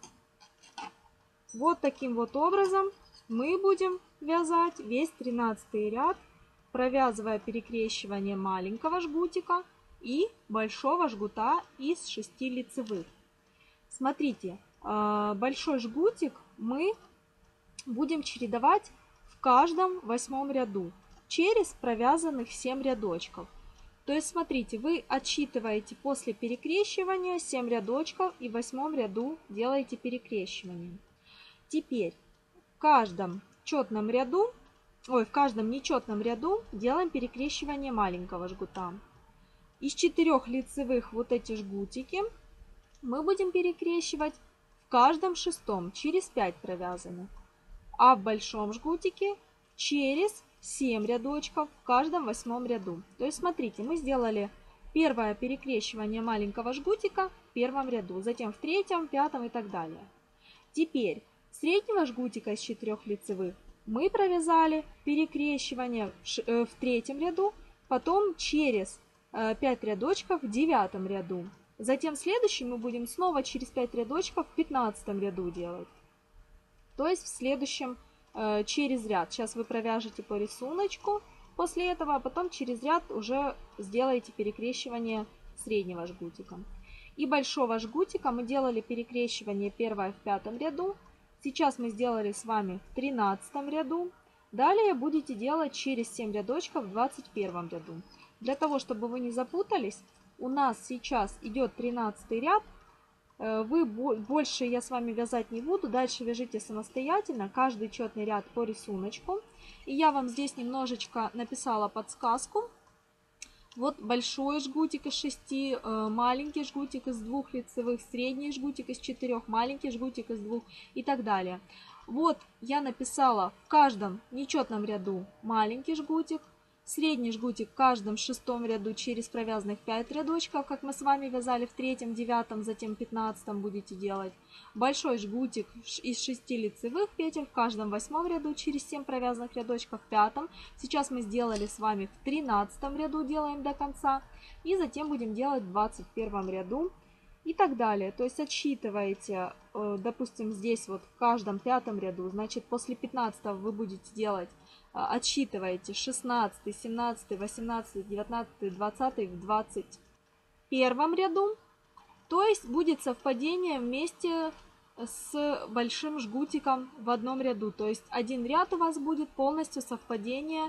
[SPEAKER 1] Вот таким вот образом мы будем вязать весь тринадцатый ряд, провязывая перекрещивание маленького жгутика и большого жгута из шести лицевых. Смотрите, большой жгутик мы будем чередовать в каждом восьмом ряду через провязанных семь рядочков. То есть, смотрите, вы отсчитываете после перекрещивания семь рядочков и в восьмом ряду делаете перекрещивание. Теперь в каждом четном ряду, ой, в каждом нечетном ряду делаем перекрещивание маленького жгута. Из четырех лицевых вот эти жгутики мы будем перекрещивать в каждом шестом через пять провязанных, а в большом жгутике через семь рядочков в каждом восьмом ряду. То есть, смотрите, мы сделали первое перекрещивание маленького жгутика в первом ряду, затем в третьем, пятом и так далее. Теперь среднего жгутика из четырех лицевых мы провязали перекрещивание в третьем ряду, потом через пять рядочков в девятом ряду. Затем следующий мы будем снова через пять рядочков в пятнадцатом ряду делать. То есть в следующем э, через ряд. Сейчас вы провяжете по рисунку после этого, а потом через ряд уже сделаете перекрещивание среднего жгутика. И большого жгутика мы делали перекрещивание первое в пятом ряду. Сейчас мы сделали с вами в тринадцатом ряду. Далее будете делать через семь рядочков в двадцать первом ряду. Для того, чтобы вы не запутались, у нас сейчас идет тринадцатый ряд. Вы больше я с вами вязать не буду. Дальше вяжите самостоятельно каждый четный ряд по рисунку. И я вам здесь немножечко написала подсказку. Вот большой жгутик из шести, маленький жгутик из двух лицевых, средний жгутик из четырех, маленький жгутик из двух и так далее. Вот я написала в каждом нечетном ряду маленький жгутик, средний жгутик в каждом шестом ряду через провязанных пять рядочков, как мы с вами вязали в третьем, девятом, затем пятнадцатом будете делать. Большой жгутик из шести лицевых петель в каждом восьмом ряду через семь провязанных рядочков в пятом. Сейчас мы сделали с вами в тринадцатом ряду, делаем до конца. И затем будем делать в двадцать первом ряду и так далее. То есть отсчитываете, допустим, здесь вот в каждом пятом ряду, значит после пятнадцатого вы будете делать, отсчитываете шестнадцатый, семнадцатый, восемнадцатый, девятнадцатый, двадцатый в двадцать первом ряду. То есть будет совпадение вместе с большим жгутиком в одном ряду. То есть один ряд у вас будет полностью совпадение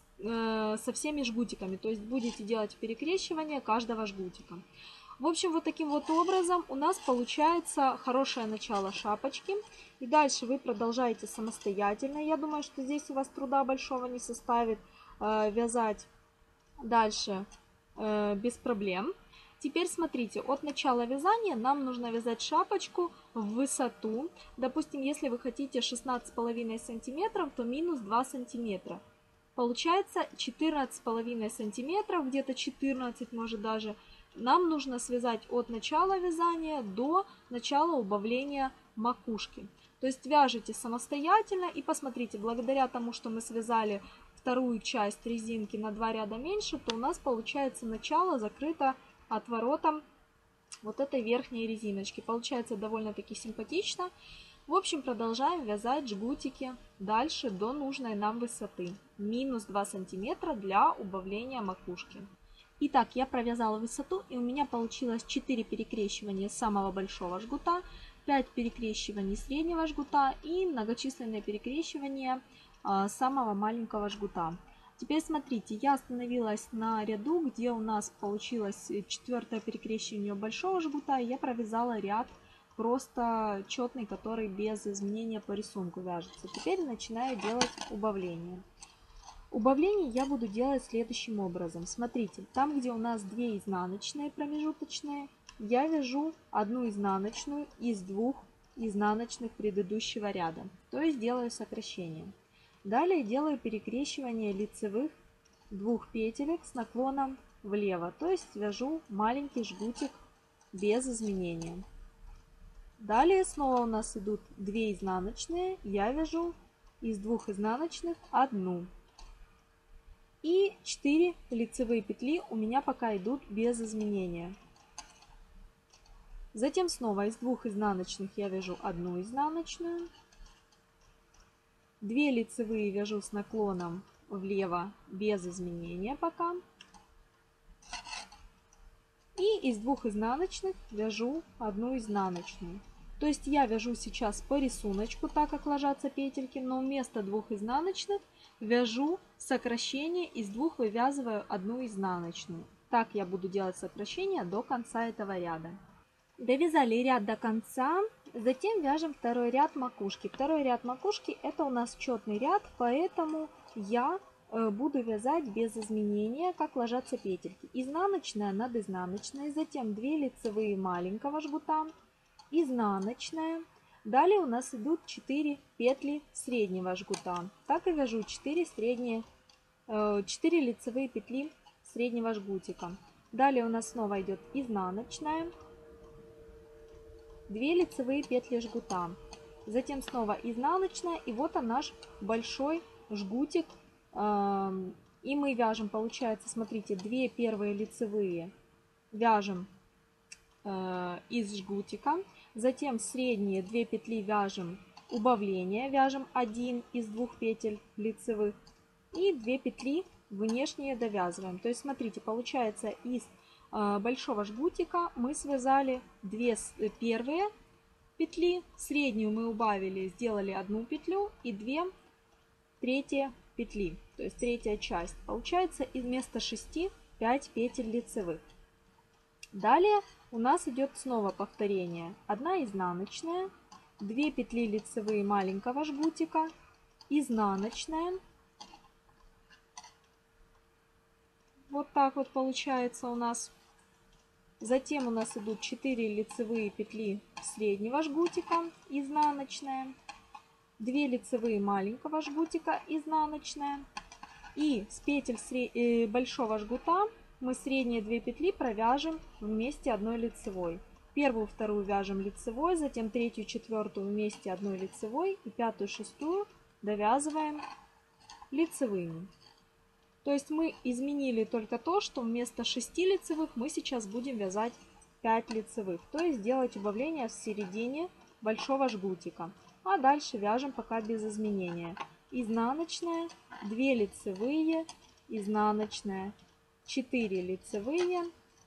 [SPEAKER 1] со всеми жгутиками. То есть будете делать перекрещивание каждого жгутика. В общем, вот таким вот образом у нас получается хорошее начало шапочки. И дальше вы продолжаете самостоятельно. Я думаю, что здесь у вас труда большого не составит э, вязать дальше э, без проблем. Теперь смотрите, от начала вязания нам нужно вязать шапочку в высоту. Допустим, если вы хотите шестнадцать с половиной сантиметров, то минус два сантиметра. Получается четырнадцать с половиной сантиметров, где-то четырнадцать может даже. Нам нужно связать от начала вязания до начала убавления макушки. То есть вяжите самостоятельно и посмотрите, благодаря тому, что мы связали вторую часть резинки на два ряда меньше, то у нас получается начало закрыто отворотом вот этой верхней резиночки. Получается довольно-таки симпатично. В общем, продолжаем вязать жгутики дальше до нужной нам высоты. Минус два сантиметра для убавления макушки. Итак, я провязала высоту, и у меня получилось четыре перекрещивания самого большого жгута, пять перекрещиваний среднего жгута и многочисленные перекрещивания а, самого маленького жгута. Теперь смотрите, я остановилась на ряду, где у нас получилось четвертое перекрещивание большого жгута, и я провязала ряд просто четный, который без изменения по рисунку вяжется. Теперь начинаю делать убавление. Убавление я буду делать следующим образом. Смотрите, там, где у нас две изнаночные промежуточные, я вяжу одну изнаночную из двух изнаночных предыдущего ряда. То есть делаю сокращение. Далее делаю перекрещивание лицевых двух петелек с наклоном влево. То есть вяжу маленький жгутик без изменения. Далее снова у нас идут две изнаночные. Я вяжу из двух изнаночных одну. И четыре лицевые петли у меня пока идут без изменения. Затем снова из двух изнаночных я вяжу одну изнаночную. две лицевые вяжу с наклоном влево без изменения пока. И из двух изнаночных вяжу одну изнаночную. То есть я вяжу сейчас по рисунку, так как ложатся петельки, но вместо двух изнаночных вяжу сокращение, из двух вывязываю одну изнаночную. Так я буду делать сокращение до конца этого ряда. Довязали ряд до конца, затем вяжем второй ряд макушки. Второй ряд макушки это у нас четный ряд, поэтому я буду вязать без изменения, как ложатся петельки. Изнаночная над изнаночной, затем две лицевые маленького жгута, изнаночная. Далее у нас идут четыре петли среднего жгута. Так и вяжу четыре, средние, четыре лицевые петли среднего жгутика. Далее у нас снова идет изнаночная, две лицевые петли жгута. Затем снова изнаночная, и вот он наш большой жгутик. И мы вяжем, получается, смотрите, две первые лицевые вяжем из жгутика. Затем средние две петли вяжем убавление, вяжем один из двух петель лицевых. И две петли внешние довязываем. То есть, смотрите, получается, из большого жгутика мы связали две первые петли, среднюю мы убавили, сделали одну петлю и две третьи петли, то есть третья часть. Получается вместо шести пять петель лицевых. Далее у нас идет снова повторение. Одна изнаночная, две петли лицевые маленького жгутика, изнаночная. Вот так вот получается у нас. Затем у нас идут четыре лицевые петли среднего жгутика, изнаночная, две лицевые маленького жгутика, изнаночная. И с петель большого жгута мы средние две петли провяжем вместе одной лицевой. Первую, вторую вяжем лицевой, затем третью, четвертую вместе одной лицевой и пятую, шестую довязываем лицевыми. То есть мы изменили только то, что вместо шести лицевых мы сейчас будем вязать пять лицевых. То есть делать убавление в середине большого жгутика. А дальше вяжем пока без изменения. Изнаночная, две лицевые, изнаночная, четыре лицевые,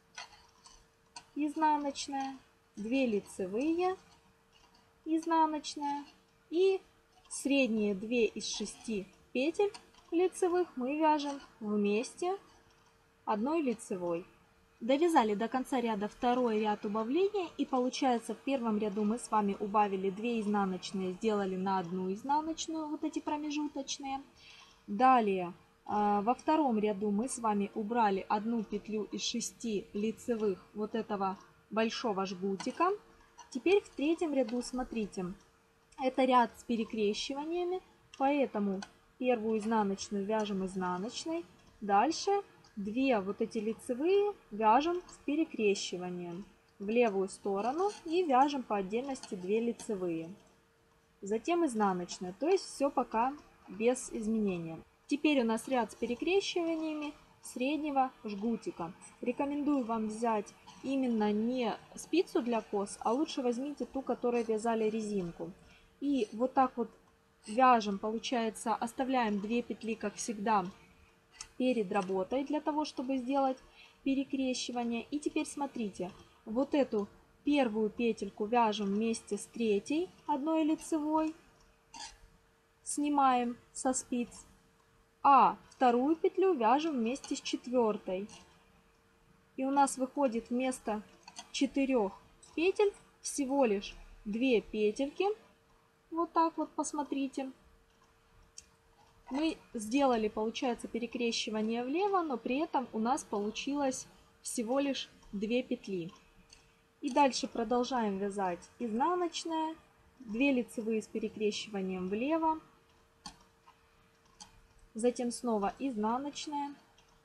[SPEAKER 1] изнаночная, две лицевые, изнаночная и средние две из шести петель лицевых мы вяжем вместе одной лицевой. Довязали до конца ряда второй ряд убавления, и получается в первом ряду мы с вами убавили две изнаночные, сделали на одну изнаночную вот эти промежуточные. Далее во втором ряду мы с вами убрали одну петлю из шести лицевых вот этого большого жгутика. Теперь в третьем ряду, смотрите, это ряд с перекрещиваниями, поэтому первую изнаночную вяжем изнаночной. Дальше две вот эти лицевые вяжем с перекрещиванием в левую сторону и вяжем по отдельности две лицевые. Затем изнаночная, то есть все пока без изменения. Теперь у нас ряд с перекрещиваниями среднего жгутика. Рекомендую вам взять именно не спицу для кос, а лучше возьмите ту, которой вязали резинку. И вот так вот вяжем, получается, оставляем две петли, как всегда, перед работой для того, чтобы сделать перекрещивание. И теперь смотрите, вот эту первую петельку вяжем вместе с третьей одной лицевой, снимаем со спиц, а вторую петлю вяжем вместе с четвертой. И у нас выходит вместо четырех петель всего лишь две петельки. Вот так вот, посмотрите. Мы сделали, получается, перекрещивание влево, но при этом у нас получилось всего лишь две петли. И дальше продолжаем вязать изнаночная, две лицевые с перекрещиванием влево, затем снова изнаночная,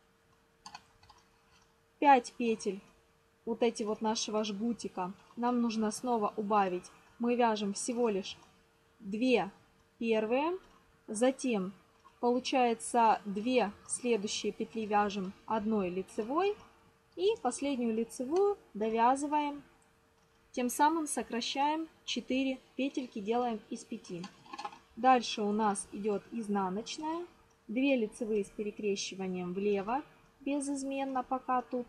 [SPEAKER 1] пять петель вот эти вот нашего жгутика нам нужно снова убавить. Мы вяжем всего лишь две первые, затем получается две следующие петли вяжем одной лицевой и последнюю лицевую довязываем, тем самым сокращаем четыре петельки, делаем из пяти. Дальше у нас идет изнаночная, две лицевые с перекрещиванием влево, безызменно пока тут,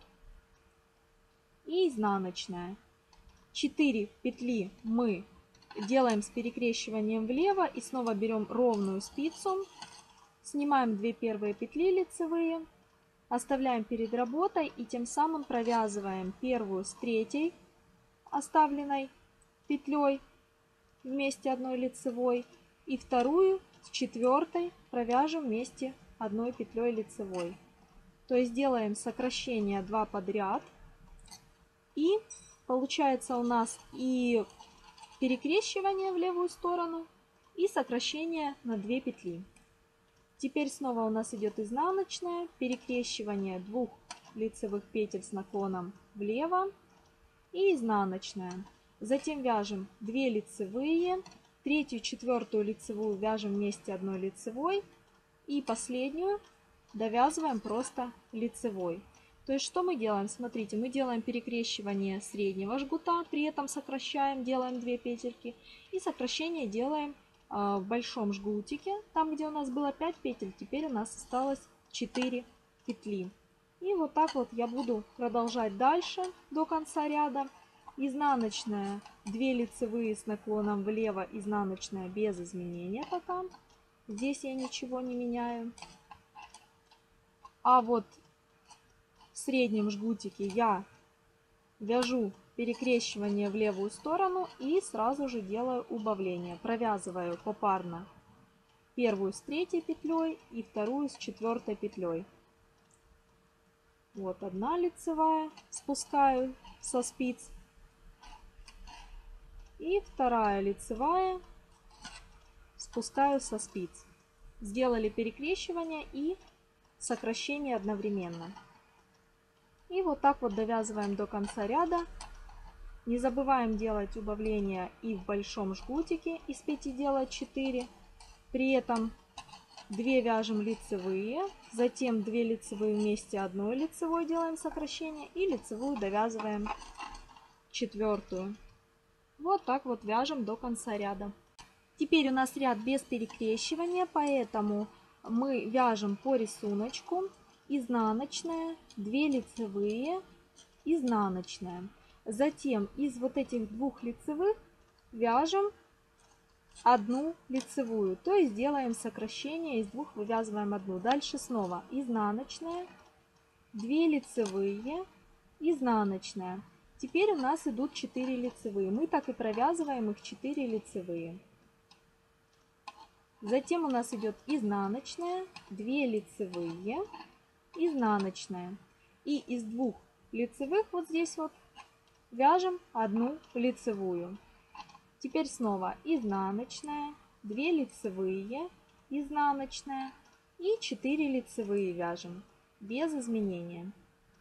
[SPEAKER 1] и изнаночная. четыре петли мы делаем с перекрещиванием влево и снова берем ровную спицу, снимаем две первые петли лицевые, оставляем перед работой и тем самым провязываем первую с третьей оставленной петлей вместе одной лицевой и вторую с четвертой провяжем вместе одной петлей лицевой. То есть делаем сокращение два подряд. И получается у нас и перекрещивание в левую сторону, и сокращение на две петли. Теперь снова у нас идет изнаночная, перекрещивание двух лицевых петель с наклоном влево и изнаночная. Затем вяжем две лицевые, третью, четвертую лицевую вяжем вместе одной лицевой и последнюю довязываем просто лицевой. То есть что мы делаем? Смотрите, мы делаем перекрещивание среднего жгута, при этом сокращаем, делаем две петельки. И сокращение делаем э, в большом жгутике, там где у нас было пять петель, теперь у нас осталось четыре петли. И вот так вот я буду продолжать дальше до конца ряда. Изнаночная, две лицевые с наклоном влево, изнаночная без изменения пока. Здесь я ничего не меняю. А вот в среднем жгутике я вяжу перекрещивание в левую сторону и сразу же делаю убавление. Провязываю попарно первую с третьей петлей и вторую с четвертой петлей. Вот одна лицевая, спускаю со спиц. И вторая лицевая, спускаю со спиц. Сделали перекрещивание и сокращение одновременно. И вот так вот довязываем до конца ряда. Не забываем делать убавление и в большом жгутике, из пяти делать четыре. При этом две вяжем лицевые, затем две лицевые вместе одной лицевой делаем сокращение и лицевую довязываем четвертую. Вот так вот вяжем до конца ряда. Теперь у нас ряд без перекрещивания, поэтому мы вяжем по рисунку. Изнаночная, две лицевые, изнаночная. Затем из вот этих двух лицевых вяжем одну лицевую, то есть делаем сокращение, из двух вывязываем одну. Дальше снова изнаночная, две лицевые, изнаночная. Теперь у нас идут четыре лицевые. Мы так и провязываем их четыре лицевые. Затем у нас идет изнаночная, две лицевые, изнаночная. И из двух лицевых вот здесь вот вяжем одну лицевую. Теперь снова изнаночная, две лицевые, изнаночная и четыре лицевые вяжем без изменения.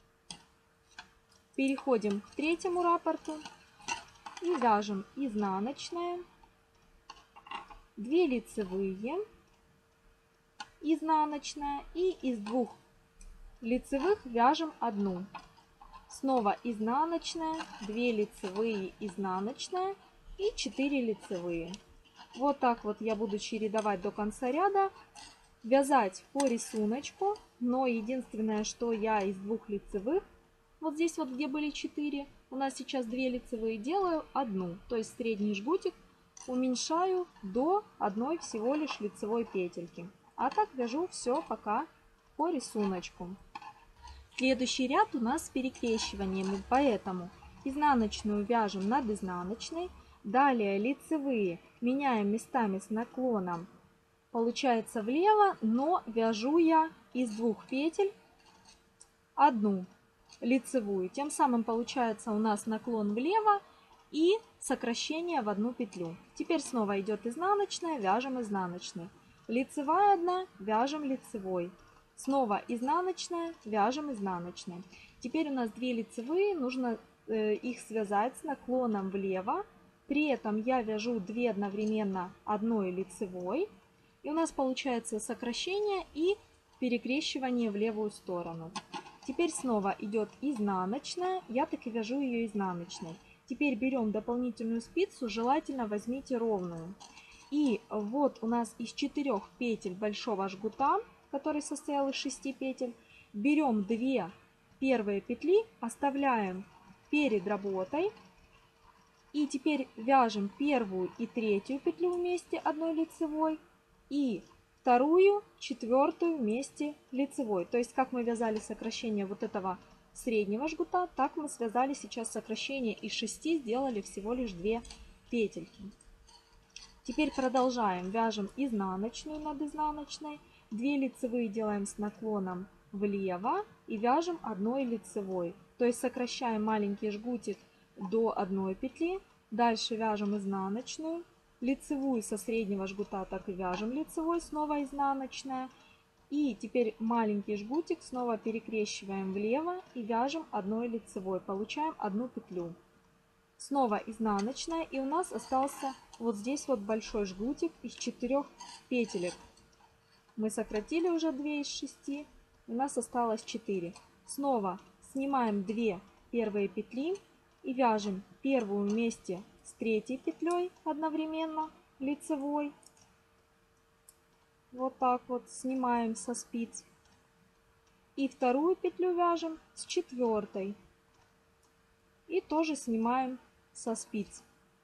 [SPEAKER 1] Переходим к третьему раппорту и вяжем изнаночная, две лицевые, изнаночная и из двух лицевых вяжем одну. Снова изнаночная, две лицевые, изнаночная и четыре лицевые. Вот так вот я буду чередовать до конца ряда, вязать по рисунку, но единственное, что я из двух лицевых, вот здесь вот где были четыре, у нас сейчас две лицевые, делаю одну, то есть средний жгутик уменьшаю до одной всего лишь лицевой петельки. А так вяжу все пока по рисунку. Следующий ряд у нас с перекрещиванием, поэтому изнаночную вяжем над изнаночной, Далее лицевые меняем местами с наклоном, получается влево, но вяжу я из двух петель одну лицевую. Тем самым получается у нас наклон влево и сокращение в одну петлю. Теперь снова идет изнаночная, вяжем изнаночной. Лицевая одна, вяжем лицевой. Снова изнаночная, вяжем изнаночной. Теперь у нас две лицевые, нужно э, их связать с наклоном влево. При этом я вяжу две одновременно одной лицевой. И у нас получается сокращение и перекрещивание в левую сторону. Теперь снова идет изнаночная, я так и вяжу ее изнаночной. Теперь берем дополнительную спицу, желательно возьмите ровную. И вот у нас из четырех петель большого жгута, который состоял из шести петель, берем две первые петли, оставляем перед работой. И теперь вяжем первую и третью петлю вместе одной лицевой и вторую, четвертую вместе лицевой. То есть как мы вязали сокращение вот этого среднего жгута, так мы связали сейчас сокращение из шести, сделали всего лишь две петельки. Теперь продолжаем, вяжем изнаночную над изнаночной, две лицевые делаем с наклоном влево и вяжем одной лицевой. То есть сокращаем маленький жгутик до одной петли, дальше вяжем изнаночную, лицевую со среднего жгута так и вяжем лицевой, снова изнаночная. И теперь маленький жгутик снова перекрещиваем влево и вяжем одной лицевой. Получаем одну петлю. Снова изнаночная. И у нас остался вот здесь вот большой жгутик из четырех петелек. Мы сократили уже две из шести. У нас осталось четыре. Снова снимаем две первые петли и вяжем первую вместе с третьей петлей одновременно лицевой. Вот так вот снимаем со спиц. И вторую петлю вяжем с четвертой. И тоже снимаем со спиц.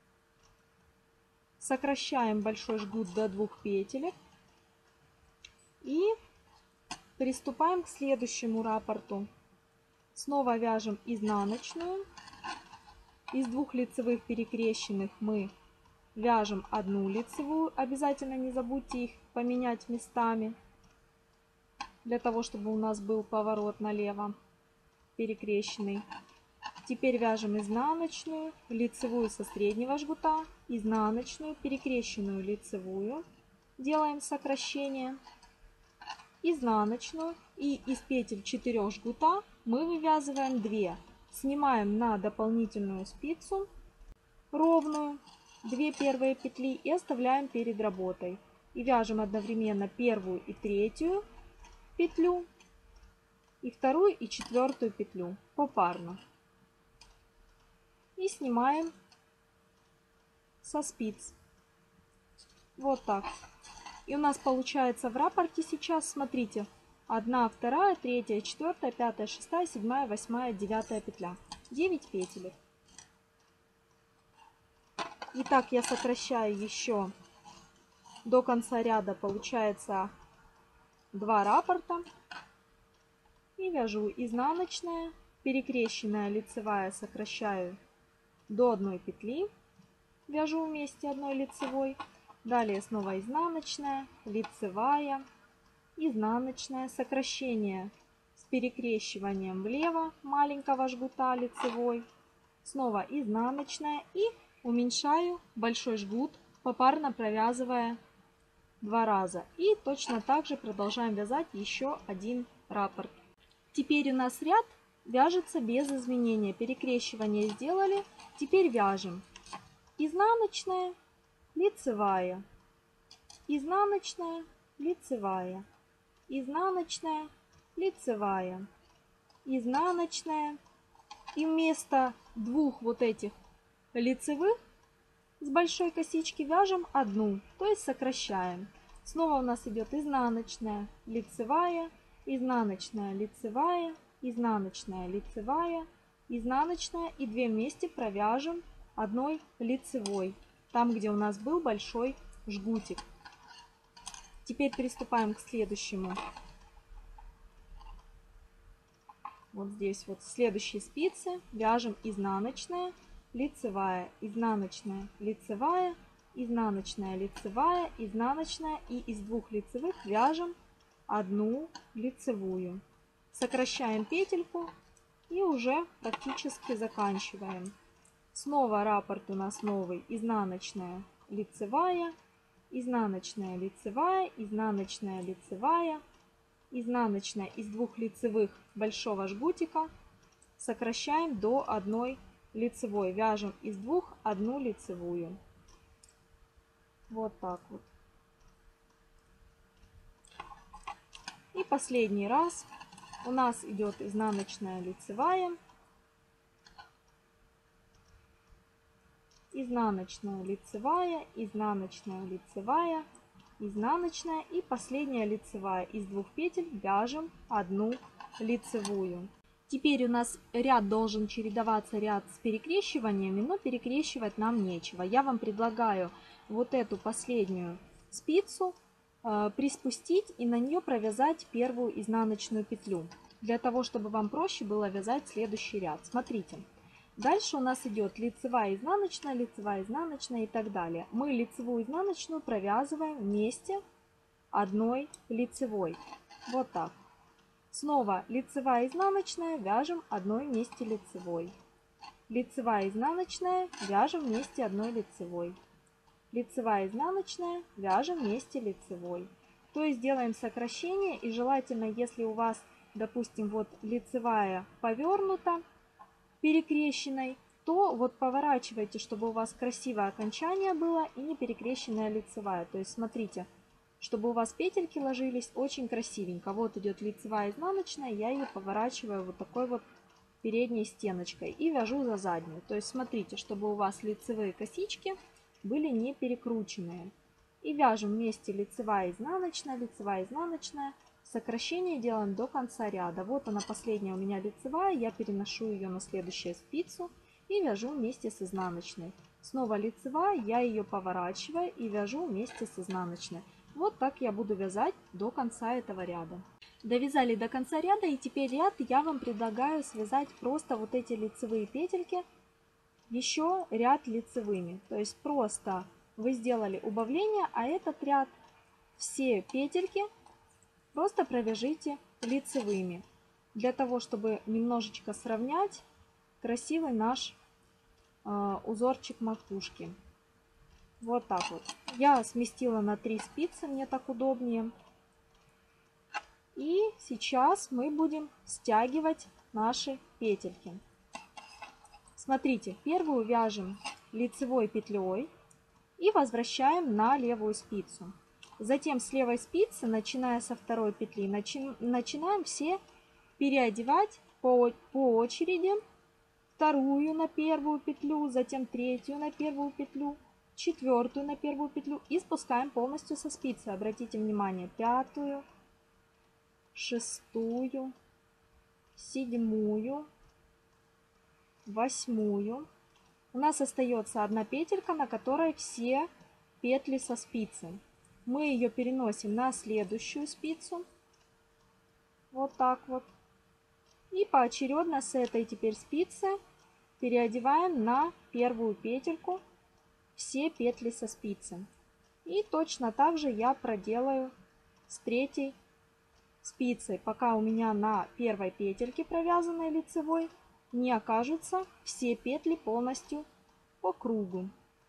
[SPEAKER 1] Сокращаем большой жгут до двух петелек. И приступаем к следующему раппорту. Снова вяжем изнаночную. Из двух лицевых перекрещенных мы вяжем одну лицевую. Обязательно не забудьте их поменять местами, для того, чтобы у нас был поворот налево перекрещенный. Теперь вяжем изнаночную, лицевую со среднего жгута, изнаночную, перекрещенную лицевую. Делаем сокращение. Изнаночную. И из петель четырех жгута мы вывязываем две. Снимаем на дополнительную спицу ровную две первые петли и оставляем перед работой. И вяжем одновременно первую и третью петлю, и вторую и четвертую петлю попарно. И снимаем со спиц. Вот так. И у нас получается в раппорте сейчас, смотрите, одна, вторая, третья, четвертая, пятая, шестая, седьмая, восьмая, девятая петля. девять петель. Итак, я сокращаю еще до конца ряда, получается два раппорта. И вяжу изнаночная, перекрещенная лицевая сокращаю до одной петли. Вяжу вместе одной лицевой. Далее снова изнаночная, лицевая, изнаночная, сокращение с перекрещиванием влево маленького жгута лицевой. Снова изнаночная и уменьшаю большой жгут, попарно провязывая два раза. И точно так же продолжаем вязать еще один раппорт. Теперь у нас ряд вяжется без изменения. Перекрещивание сделали. Теперь вяжем изнаночная, лицевая, изнаночная, лицевая, изнаночная, лицевая, изнаночная. И вместо двух вот этих лицевых с большой косички вяжем одну, то есть сокращаем. Снова у нас идет изнаночная, лицевая, изнаночная, лицевая, изнаночная, лицевая, изнаночная, и две вместе провяжем одной лицевой, там, где у нас был большой жгутик. Теперь приступаем к следующему. Вот здесь вот следующие спицы вяжем изнаночная, лицевая, изнаночная, лицевая, изнаночная, лицевая, изнаночная, и из двух лицевых вяжем одну лицевую. Сокращаем петельку и уже практически заканчиваем. Снова раппорт у нас новый, изнаночная, лицевая, изнаночная, лицевая, изнаночная, лицевая, изнаночная из двух лицевых большого жгутика, сокращаем до одной лицевой, вяжем из двух одну лицевую. Вот так вот. И последний раз у нас идет изнаночная, лицевая, изнаночная, лицевая, изнаночная, лицевая, изнаночная и последняя лицевая. Из двух петель вяжем одну лицевую. Теперь у нас ряд должен чередоваться ряд с перекрещиваниями, но перекрещивать нам нечего. Я вам предлагаю вот эту последнюю спицу э, приспустить и на нее провязать первую изнаночную петлю, для того, чтобы вам проще было вязать следующий ряд. Смотрите. Дальше у нас идет лицевая, изнаночная, лицевая, изнаночная и так далее. Мы лицевую, изнаночную провязываем вместе одной лицевой. Вот так. Снова лицевая, изнаночная, вяжем одной вместе лицевой. Лицевая, изнаночная, вяжем вместе одной лицевой. Лицевая, изнаночная, вяжем вместе лицевой. То есть делаем сокращение, и желательно, если у вас, допустим, вот лицевая повернута, перекрещенной, то вот поворачивайте, чтобы у вас красивое окончание было и не перекрещенная лицевая. То есть смотрите, чтобы у вас петельки ложились очень красивенько. Вот идет лицевая, изнаночная, я ее поворачиваю вот такой вот передней стеночкой и вяжу за заднюю. То есть смотрите, чтобы у вас лицевые косички были не перекрученные. И вяжем вместе лицевая, изнаночная, лицевая, изнаночная. Сокращение делаем до конца ряда. Вот она, последняя у меня лицевая. Я переношу ее на следующую спицу и вяжу вместе с изнаночной. Снова лицевая, я ее поворачиваю и вяжу вместе с изнаночной. Вот так я буду вязать до конца этого ряда. Довязали до конца ряда, и теперь ряд я вам предлагаю связать просто вот эти лицевые петельки, еще ряд лицевыми. То есть просто вы сделали убавление, а этот ряд все петельки просто провяжите лицевыми, для того, чтобы немножечко сравнять красивый наш э, узорчик макушки. Вот так вот. Я сместила на три спицы, мне так удобнее. И сейчас мы будем стягивать наши петельки. Смотрите, первую вяжем лицевой петлей и возвращаем на левую спицу. Затем с левой спицы, начиная со второй петли, начи начинаем все переодевать по, по очереди. Вторую на первую петлю, затем третью на первую петлю, четвертую на первую петлю и спускаем полностью со спицы. Обратите внимание, пятую, шестую, седьмую, восьмую. У нас остается одна петелька, на которой все петли со спицы. Мы ее переносим на следующую спицу. Вот так вот. И поочередно с этой теперь спицы переодеваем на первую петельку все петли со спицы. И точно так же я проделаю с третьей спицей, пока у меня на первой петельке, провязанной лицевой, не окажутся все петли полностью по кругу.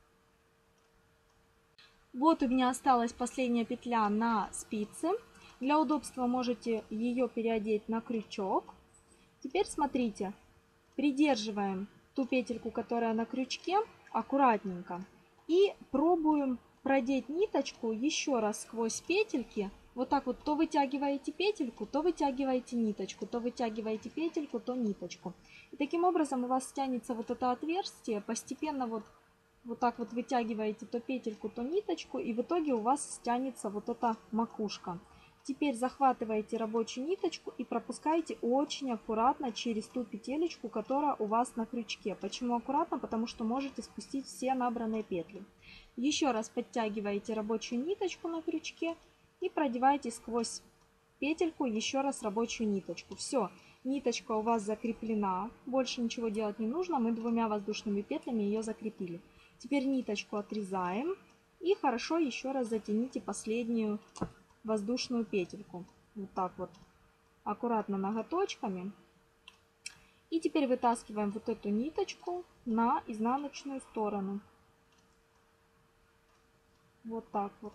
[SPEAKER 1] Вот у меня осталась последняя петля на спице. Для удобства можете ее переодеть на крючок. Теперь смотрите, придерживаем ту петельку, которая на крючке, аккуратненько. И пробуем продеть ниточку еще раз сквозь петельки. Вот так вот, то вытягиваете петельку, то вытягиваете ниточку, то вытягиваете петельку, то ниточку. И таким образом у вас тянется вот это отверстие, постепенно вот Вот так вот вытягиваете то петельку, то ниточку, и в итоге у вас стянется вот эта макушка. Теперь захватываете рабочую ниточку и пропускаете очень аккуратно через ту петелечку, которая у вас на крючке. Почему аккуратно? Потому что можете спустить все набранные петли. Еще раз подтягиваете рабочую ниточку на крючке и продеваете сквозь петельку еще раз рабочую ниточку. Все. ниточка у вас закреплена, больше ничего делать не нужно, мы двумя воздушными петлями ее закрепили. Теперь ниточку отрезаем и хорошо еще раз затяните последнюю воздушную петельку. Вот так вот, аккуратно ноготочками. И теперь вытаскиваем вот эту ниточку на изнаночную сторону. Вот так вот.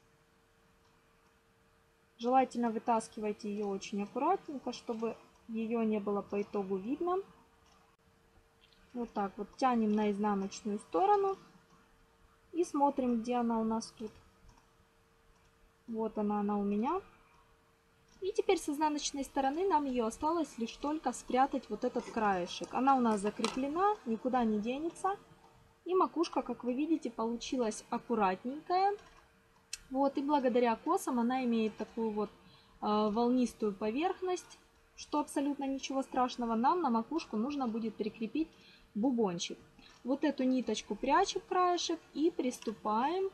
[SPEAKER 1] Желательно вытаскивайте ее очень аккуратненько, чтобы ее не было по итогу видно. Вот так вот тянем на изнаночную сторону и смотрим, где она у нас тут. Вот она, она у меня. И теперь с изнаночной стороны нам ее осталось лишь только спрятать вот этот краешек. Она у нас закреплена, никуда не денется. И макушка, как вы видите, получилась аккуратненькая. Вот, и благодаря косам она имеет такую вот э, волнистую поверхность, что абсолютно ничего страшного. Нам на макушку нужно будет прикрепить бубончик. Вот эту ниточку прячем краешек и приступаем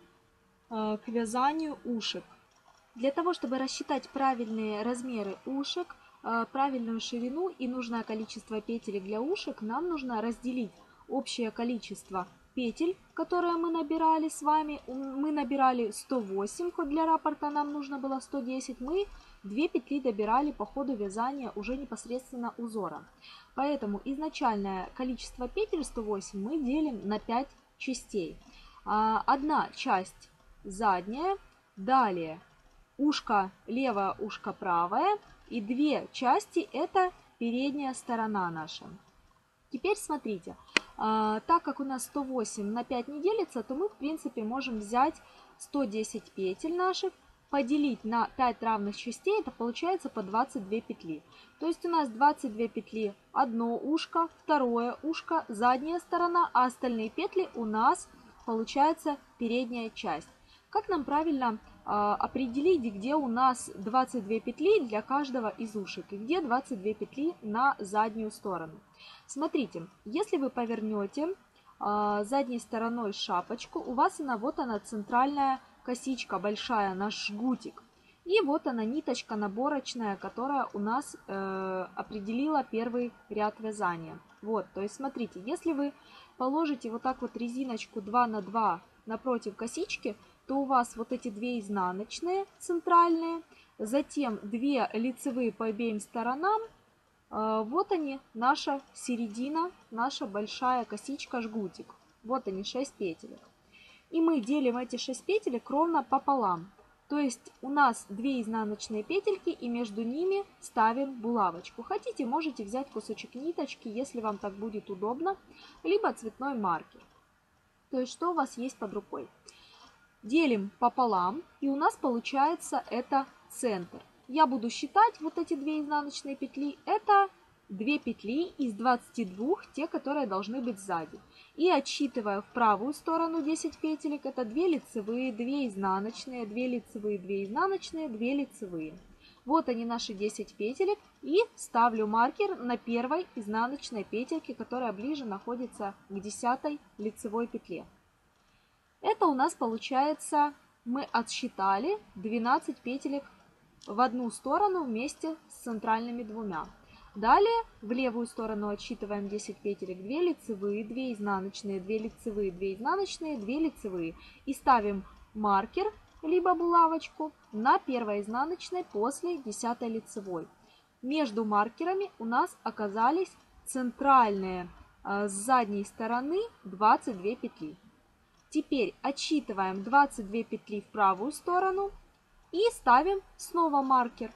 [SPEAKER 1] э, к вязанию ушек. Для того, чтобы рассчитать правильные размеры ушек, э, правильную ширину и нужное количество петель для ушек, нам нужно разделить общее количество петель, которые мы набирали с вами. Мы набирали сто восемь, хоть для раппорта нам нужно было сто десять. Мы две петли добирали по ходу вязания уже непосредственно узора. Поэтому изначальное количество петель сто восемь мы делим на пять частей. Одна часть задняя, далее ушко левое, ушко правое, и две части это передняя сторона наша. Теперь смотрите, так как у нас сто восемь на пять не делится, то мы в принципе можем взять сто десять петель наших, поделить на пять равных частей, это получается по двадцать две петли. То есть у нас двадцать две петли, одно ушко, второе ушко, задняя сторона, а остальные петли у нас получается передняя часть. Как нам правильно э, определить, где у нас двадцать две петли для каждого из ушек и где двадцать две петли на заднюю сторону? Смотрите, если вы повернете э, задней стороной шапочку, у вас она вот она центральная косичка большая, наш жгутик. И вот она ниточка наборочная, которая у нас э, определила первый ряд вязания. Вот, то есть смотрите, если вы положите вот так вот резиночку два на два напротив косички, то у вас вот эти две изнаночные центральные, затем две лицевые по обеим сторонам. Вот они, наша середина, наша большая косичка, жгутик. Вот они, шесть петелек. И мы делим эти шесть петелек ровно пополам. То есть у нас две изнаночные петельки и между ними ставим булавочку. Хотите, можете взять кусочек ниточки, если вам так будет удобно, либо цветной маркер. То есть что у вас есть под рукой. Делим пополам, и у нас получается это центр. Я буду считать вот эти две изнаночные петли. Это две петли из двадцати двух, те, которые должны быть сзади. И отсчитывая в правую сторону десять петелек, это две лицевые, две изнаночные, две лицевые, две изнаночные, две лицевые. Вот они, наши десять петелек. И ставлю маркер на первой изнаночной петельке, которая ближе находится к десятой лицевой петле. Это у нас получается, мы отсчитали двенадцать петелек в одну сторону вместе с центральными двумя. Далее в левую сторону отсчитываем десять петелек, две лицевые, две изнаночные, две лицевые, две изнаночные, две лицевые. И ставим маркер, либо булавочку, на первой изнаночной после десятой лицевой. Между маркерами у нас оказались центральные э, с задней стороны двадцать две петли. Теперь отсчитываем двадцать две петли в правую сторону и ставим снова маркер.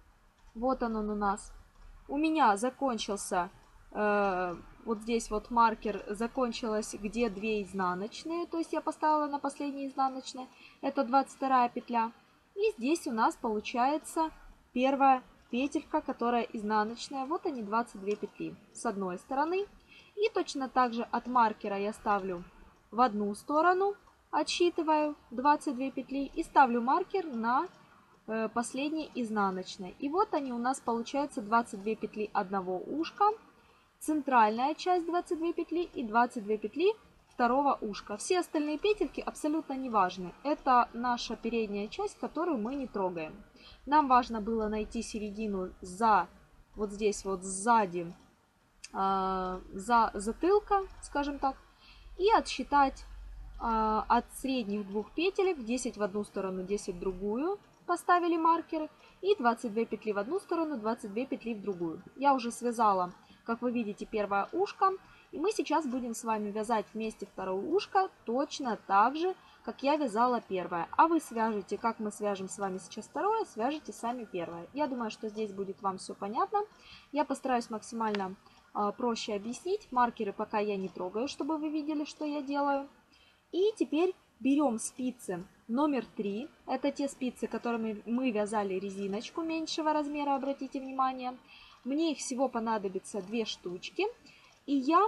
[SPEAKER 1] Вот он, он у нас. У меня закончился, э, вот здесь вот маркер, закончилась где две изнаночные, то есть я поставила на последней изнаночной, это двадцать вторая петля. И здесь у нас получается первая петелька, которая изнаночная, вот они двадцать две петли с одной стороны. И точно так же от маркера я ставлю в одну сторону, отсчитываю двадцать две петли и ставлю маркер на э, последней изнаночной. И вот они у нас получается двадцать две петли одного ушка, центральная часть двадцать две петли и двадцать две петли второго ушка. Все остальные петельки абсолютно не важны. Это наша передняя часть, которую мы не трогаем. Нам важно было найти середину за вот здесь вот сзади э, за затылка, скажем так, и отсчитать э, от средних двух петелек десять в одну сторону, десять в другую, поставили маркеры, и двадцать две петли в одну сторону, двадцать две петли в другую. Я уже связала, как вы видите, первое ушко, и мы сейчас будем с вами вязать вместе второе ушко точно так же, как я вязала первое. А вы свяжете, как мы свяжем с вами сейчас второе, свяжете сами первое. Я думаю, что здесь будет вам все понятно. Я постараюсь максимально э, проще объяснить. Маркеры пока я не трогаю, чтобы вы видели, что я делаю. И теперь берем спицы номер три. Это те спицы, которыми мы вязали резиночку меньшего размера, обратите внимание. Мне их всего понадобится две штучки. И я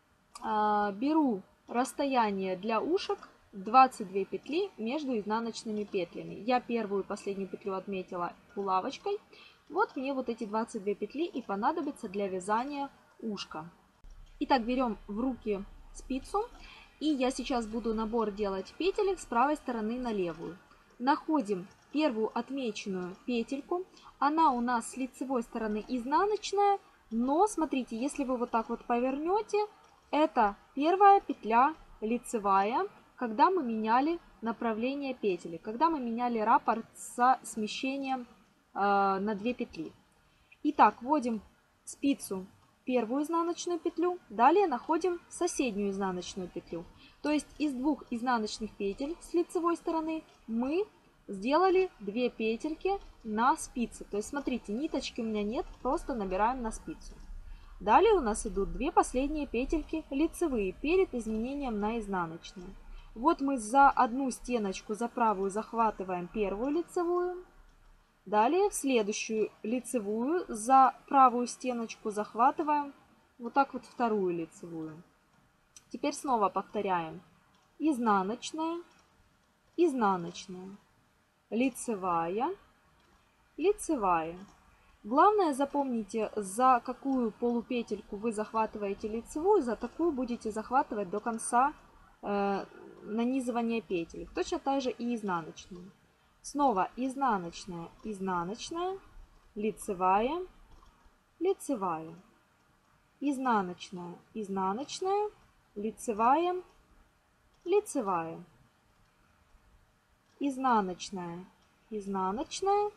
[SPEAKER 1] э, беру расстояние для ушек двадцать две петли между изнаночными петлями. Я первую и последнюю петлю отметила булавочкой. Вот мне вот эти двадцать две петли и понадобятся для вязания ушка. Итак, берем в руки спицу. И я сейчас буду набор делать петелек с правой стороны на левую. Находим первую отмеченную петельку. Она у нас с лицевой стороны изнаночная. Но смотрите, если вы вот так вот повернете, это первая петля лицевая, когда мы меняли направление петели, когда мы меняли раппорт со смещением э, на две петли. Итак, вводим спицу в первую изнаночную петлю, далее находим соседнюю изнаночную петлю. То есть из двух изнаночных петель с лицевой стороны мы сделали две петельки на спице. То есть смотрите, ниточки у меня нет, просто набираем на спицу. Далее у нас идут две последние петельки лицевые перед изменением на изнаночную. Вот мы за одну стеночку, за правую, захватываем первую лицевую. Далее в следующую лицевую за правую стеночку захватываем вот так вот вторую лицевую. Теперь снова повторяем. Изнаночная, изнаночная, лицевая, лицевая. Главное, запомните, за какую полупетельку вы захватываете лицевую, за такую будете захватывать до конца э, нанизывания петель. Точно так же и изнаночную. Снова изнаночная, изнаночная, лицевая, лицевая. Изнаночная, изнаночная, лицевая, лицевая. Изнаночная, изнаночная,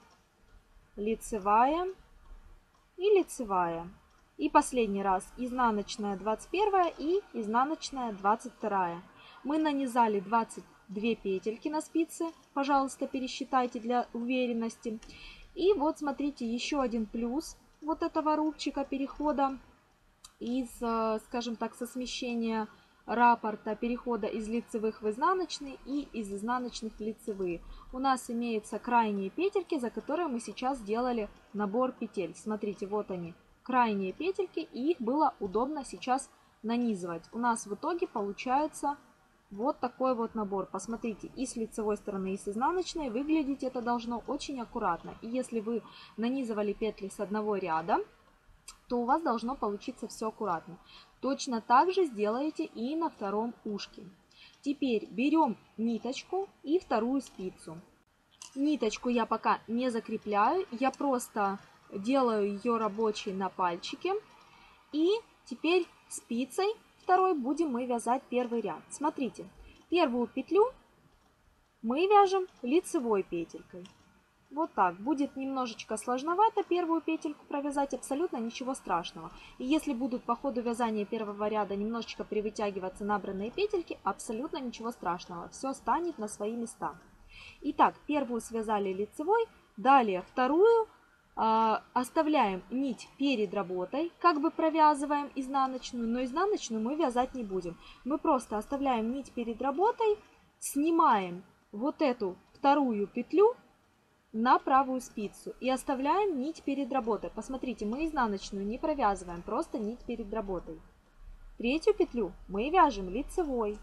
[SPEAKER 1] лицевая и лицевая. И последний раз изнаночная двадцать первая и изнаночная двадцать вторая. Мы нанизали двадцать две петельки на спице. Пожалуйста, пересчитайте для уверенности. И вот смотрите, еще один плюс вот этого рубчика перехода из, скажем так, со смещения раппорта, перехода из лицевых в изнаночные и из изнаночных в лицевые. У нас имеются крайние петельки, за которые мы сейчас делали набор петель. Смотрите, вот они, крайние петельки, и их было удобно сейчас нанизывать. У нас в итоге получается вот такой вот набор. Посмотрите, и с лицевой стороны, и с изнаночной выглядеть это должно очень аккуратно. И если вы нанизывали петли с одного ряда, то у вас должно получиться все аккуратно. Точно так же сделаете и на втором ушке. Теперь берем ниточку и вторую спицу. Ниточку я пока не закрепляю, я просто делаю ее рабочей на пальчике. И теперь спицей второй будем мы вязать первый ряд. Смотрите, первую петлю мы вяжем лицевой петелькой. Вот так. Будет немножечко сложновато первую петельку провязать, абсолютно ничего страшного. И если будут по ходу вязания первого ряда немножечко привытягиваться набранные петельки, абсолютно ничего страшного. Все станет на свои места. Итак, первую связали лицевой, далее вторую э, оставляем нить перед работой, как бы провязываем изнаночную, но изнаночную мы вязать не будем. Мы просто оставляем нить перед работой, снимаем вот эту вторую петлю на правую спицу и оставляем нить перед работой. Посмотрите, мы изнаночную не провязываем, просто нить перед работой. Третью петлю мы вяжем лицевой.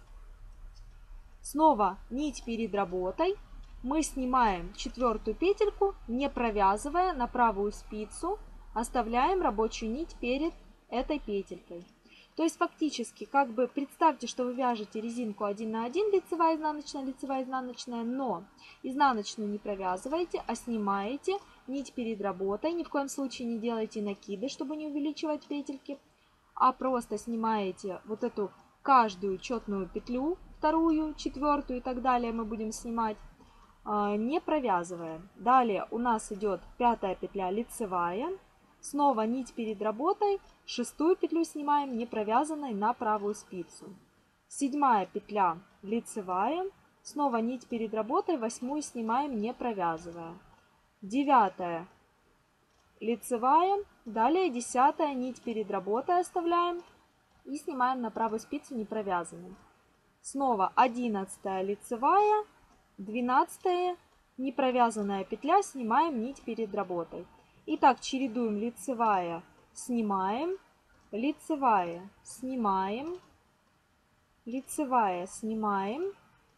[SPEAKER 1] Снова нить перед работой. Мы снимаем четвертую петельку, не провязывая, на правую спицу, оставляем рабочую нить перед этой петелькой. То есть фактически, как бы представьте, что вы вяжете резинку один на один, лицевая, изнаночная, лицевая, изнаночная, но изнаночную не провязываете, а снимаете нить перед работой. Ни в коем случае не делайте накиды, чтобы не увеличивать петельки, а просто снимаете вот эту каждую четную петлю, вторую, четвертую и так далее мы будем снимать, не провязывая. Далее у нас идет пятая петля лицевая. Снова нить перед работой, шестую петлю снимаем не провязанной на правую спицу. Седьмая петля лицевая, снова нить перед работой, восьмую снимаем не провязывая. Девятая лицевая, далее десятая нить перед работой оставляем и снимаем на правую спицу не провязанной. Снова одиннадцатая лицевая, двенадцатая не провязанная петля, снимаем нить перед работой. Итак, чередуем лицевая, снимаем, лицевая, снимаем, лицевая, снимаем,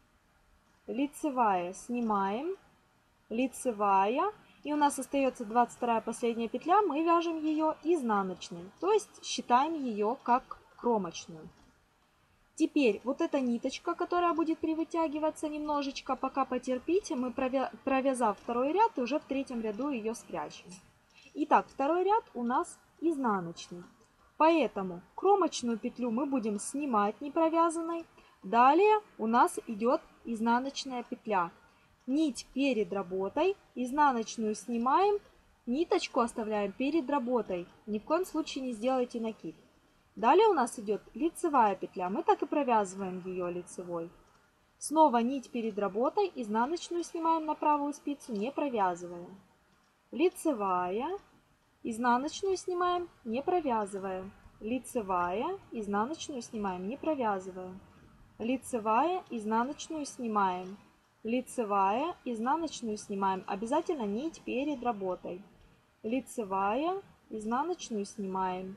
[SPEAKER 1] лицевая, снимаем, лицевая. И у нас остается двадцать вторая последняя петля, мы вяжем ее изнаночной, то есть считаем ее как кромочную. Теперь вот эта ниточка, которая будет привытягиваться немножечко, пока потерпите, мы провязав второй ряд, уже в третьем ряду ее спрячем. Итак, второй ряд у нас изнаночный, поэтому кромочную петлю мы будем снимать не провязанной. Далее у нас идет изнаночная петля. Нить перед работой, изнаночную снимаем, ниточку оставляем перед работой. Ни в коем случае не сделайте накид. Далее у нас идет лицевая петля, мы так и провязываем ее лицевой. Снова нить перед работой, изнаночную снимаем на правую спицу, не провязывая. Лицевая, изнаночную снимаем, не провязывая. Лицевая, изнаночную снимаем, не провязывая. Лицевая, изнаночную снимаем. Лицевая, изнаночную снимаем. Обязательно нить перед работой. Лицевая, изнаночную снимаем.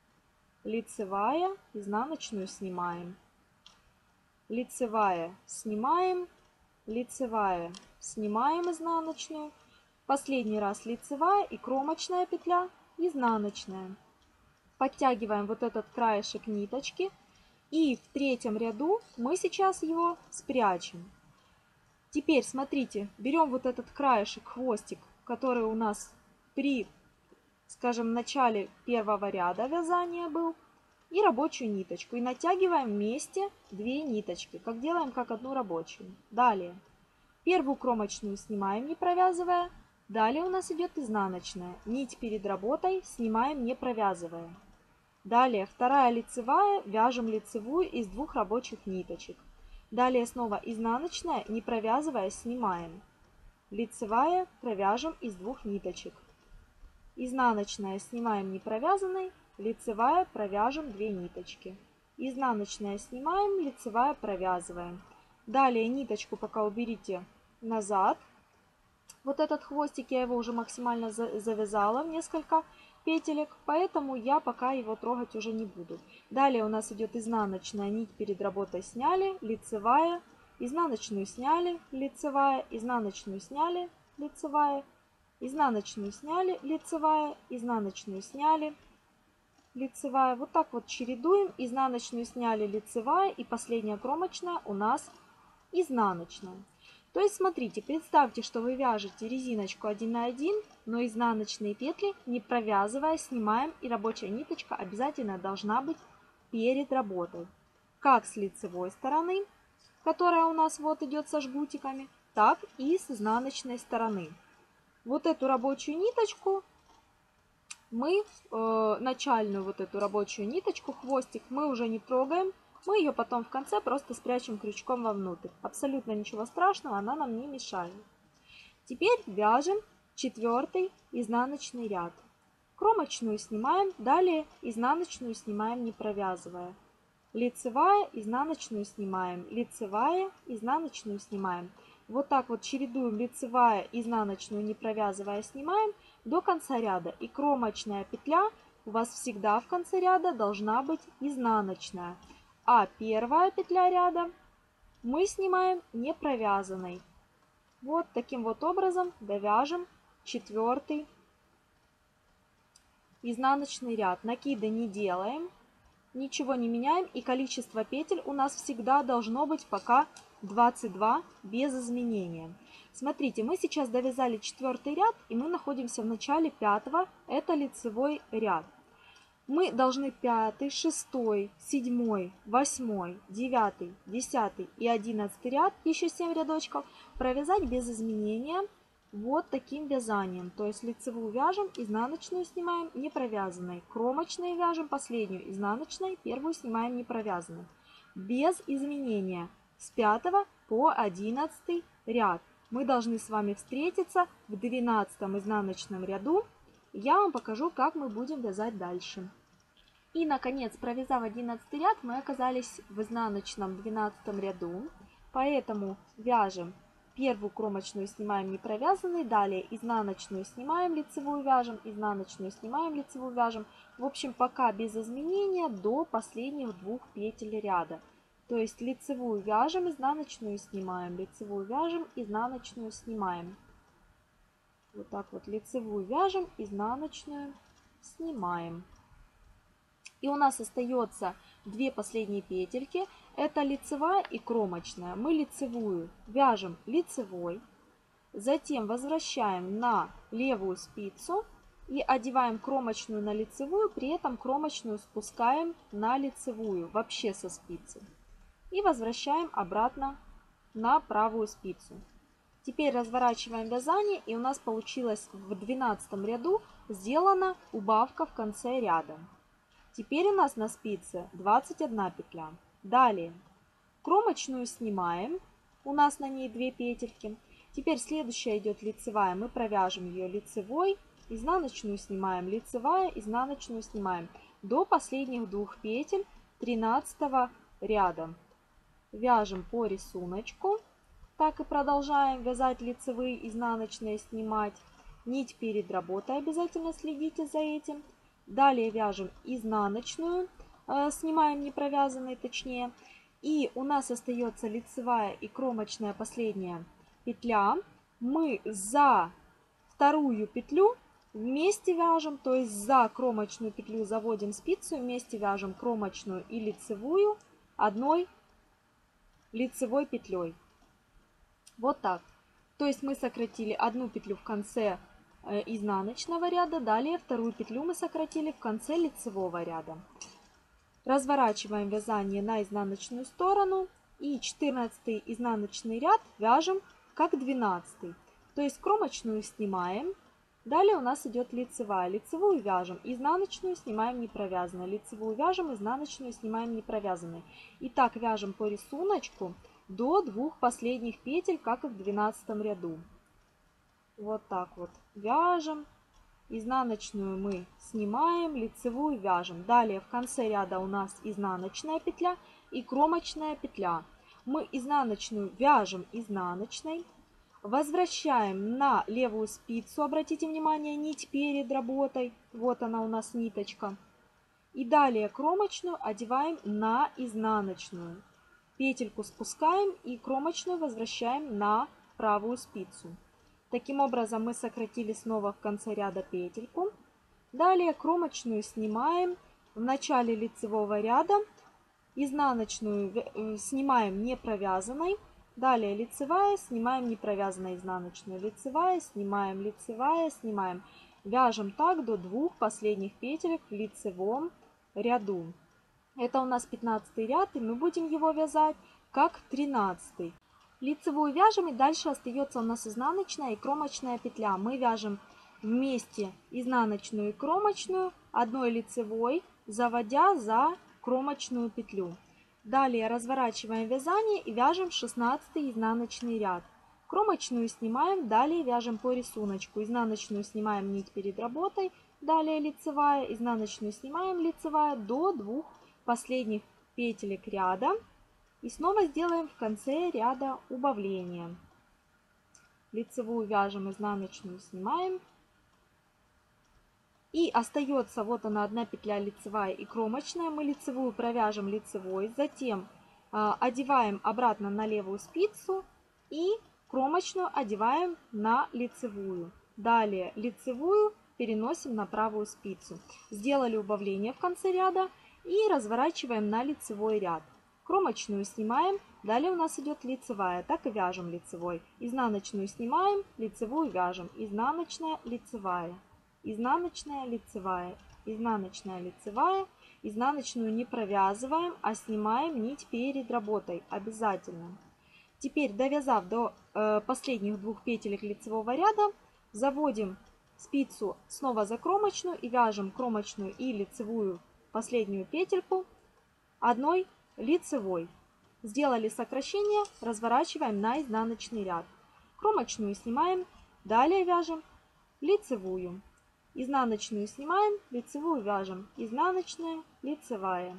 [SPEAKER 1] Лицевая, изнаночную снимаем. Лицевая, снимаем. Лицевая, снимаем изнаночную. Последний раз лицевая и кромочная петля, изнаночная. Подтягиваем вот этот краешек ниточки. И в третьем ряду мы сейчас его спрячем. Теперь смотрите, берем вот этот краешек, хвостик, который у нас при, скажем, начале первого ряда вязания был, и рабочую ниточку. И натягиваем вместе две ниточки, как делаем как одну рабочую. Далее первую кромочную снимаем, не провязывая. Далее у нас идет изнаночная. Нить перед работой снимаем, не провязывая. Далее вторая лицевая, вяжем лицевую из двух рабочих ниточек. Далее снова изнаночная, не провязывая, снимаем. Лицевая, провяжем из двух ниточек. Изнаночная снимаем не провязанной, лицевая провяжем две ниточки. Изнаночная снимаем, лицевая провязываем. Далее ниточку пока уберите назад. Вот этот хвостик я его уже максимально завязала в несколько петелек, поэтому я пока его трогать уже не буду. Далее у нас идет изнаночная, нить перед работой сняли, лицевая, изнаночную сняли, лицевая, изнаночную сняли, лицевая, изнаночную сняли, лицевая, изнаночную сняли, лицевая. Вот так вот чередуем, изнаночную сняли, лицевая, и последняя кромочная у нас изнаночная. То есть смотрите, представьте, что вы вяжете резиночку один на один, но изнаночные петли не провязывая снимаем, и рабочая ниточка обязательно должна быть перед работой. Как с лицевой стороны, которая у нас вот идет со жгутиками, так и с изнаночной стороны. Вот эту рабочую ниточку мы, э, начальную вот эту рабочую ниточку, хвостик, мы уже не трогаем. Мы ее потом в конце просто спрячем крючком вовнутрь. Абсолютно ничего страшного, она нам не мешает. Теперь вяжем четвертый изнаночный ряд. Кромочную снимаем, далее изнаночную снимаем, не провязывая. Лицевая, изнаночную снимаем, лицевая, изнаночную снимаем. Вот так вот чередуем лицевая, изнаночную, не провязывая, снимаем до конца ряда. И кромочная петля у вас всегда в конце ряда должна быть изнаночная. А первая петля ряда мы снимаем не провязанной. Вот таким вот образом довяжем четвертый изнаночный ряд. Накиды не делаем, ничего не меняем, и количество петель у нас всегда должно быть пока двадцать два без изменения. Смотрите, мы сейчас довязали четвертый ряд, и мы находимся в начале пятого, это лицевой ряд. Мы должны пятый, шестой, седьмой, восьмой, девятый, десятый и одиннадцатый ряд, еще семь рядочков, провязать без изменения вот таким вязанием. То есть лицевую вяжем, изнаночную снимаем не провязанной, кромочные вяжем последнюю изнаночной, первую снимаем не провязанной. Без изменения с пятого по одиннадцатый ряд. Мы должны с вами встретиться в двенадцатом изнаночном ряду. Я вам покажу, как мы будем вязать дальше. И, наконец, провязав одиннадцатый ряд, мы оказались в изнаночном двенадцатом ряду. Поэтому вяжем первую кромочную, снимаем не провязанной, далее изнаночную снимаем, лицевую вяжем, изнаночную снимаем, лицевую вяжем. В общем, пока без изменения до последних двух петель ряда. То есть лицевую вяжем, изнаночную снимаем, лицевую вяжем, изнаночную снимаем. Вот так вот лицевую вяжем, изнаночную снимаем. И у нас остается две последние петельки. Это лицевая и кромочная. Мы лицевую вяжем лицевой. Затем возвращаем на левую спицу и одеваем кромочную на лицевую. При этом кромочную спускаем на лицевую вообще со спицы. И возвращаем обратно на правую спицу. Теперь разворачиваем вязание, и у нас получилось в двенадцатом ряду сделана убавка в конце ряда. Теперь у нас на спице двадцать одна петля. Далее кромочную снимаем, у нас на ней две петельки. Теперь следующая идет лицевая, мы провяжем ее лицевой, изнаночную снимаем, лицевая, изнаночную снимаем до последних двух петель тринадцатого ряда. Вяжем по рисунку. Так и продолжаем вязать лицевые, изнаночные снимать. Нить перед работой, обязательно следите за этим. Далее вяжем изнаночную, э, снимаем не провязанной точнее. И у нас остается лицевая и кромочная последняя петля. Мы за вторую петлю вместе вяжем, то есть за кромочную петлю заводим спицу, вместе вяжем кромочную и лицевую одной лицевой петлей. Вот так. То есть мы сократили одну петлю в конце э, изнаночного ряда, далее вторую петлю мы сократили в конце лицевого ряда. Разворачиваем вязание на изнаночную сторону и четырнадцатый изнаночный ряд вяжем как двенадцатый. То есть кромочную снимаем, далее у нас идет лицевая. Лицевую вяжем, изнаночную снимаем не провязанной, лицевую вяжем, изнаночную снимаем не провязанной. И так вяжем по рисунку до двух последних петель, как и в двенадцатом ряду. Вот так вот вяжем. Изнаночную мы снимаем, лицевую вяжем. Далее в конце ряда у нас изнаночная петля и кромочная петля. Мы изнаночную вяжем изнаночной. Возвращаем на левую спицу. Обратите внимание, нить перед работой. Вот она у нас ниточка. И далее кромочную одеваем на изнаночную. Петельку спускаем и кромочную возвращаем на правую спицу. Таким образом мы сократили снова в конце ряда петельку. Далее кромочную снимаем в начале лицевого ряда. Изнаночную снимаем не провязанной. Далее лицевая, снимаем не провязанной изнаночную. Лицевая, снимаем, лицевая, снимаем. Вяжем так до двух последних петелек в лицевом ряду. Это у нас пятнадцатый ряд, и мы будем его вязать как тринадцатый. Лицевую вяжем, и дальше остается у нас изнаночная и кромочная петля. Мы вяжем вместе изнаночную и кромочную одной лицевой, заводя за кромочную петлю. Далее разворачиваем вязание и вяжем шестнадцатый изнаночный ряд. Кромочную снимаем, далее вяжем по рисунку. Изнаночную снимаем нить перед работой, далее лицевая, изнаночную снимаем, лицевая до двух последних петелек ряда. И снова сделаем в конце ряда убавление. Лицевую вяжем, изнаночную снимаем. И остается вот она одна петля лицевая и кромочная. Мы лицевую провяжем лицевой, затем э, одеваем обратно на левую спицу и кромочную одеваем на лицевую. Далее лицевую переносим на правую спицу. Сделали убавление в конце ряда и разворачиваем на лицевой ряд. Кромочную снимаем, далее у нас идет лицевая, так и вяжем лицевой. Изнаночную снимаем, лицевую вяжем, изнаночная, лицевая, изнаночная, лицевая, изнаночная, лицевая. Изнаночную не провязываем, а снимаем нить перед работой обязательно. Теперь, довязав до э, последних двух петелек лицевого ряда, заводим спицу снова за кромочную и вяжем кромочную и лицевую последнюю петельку одной лицевой. Сделали сокращение, разворачиваем на изнаночный ряд. Кромочную снимаем, далее вяжем лицевую. Изнаночную снимаем, лицевую вяжем, изнаночная, лицевая,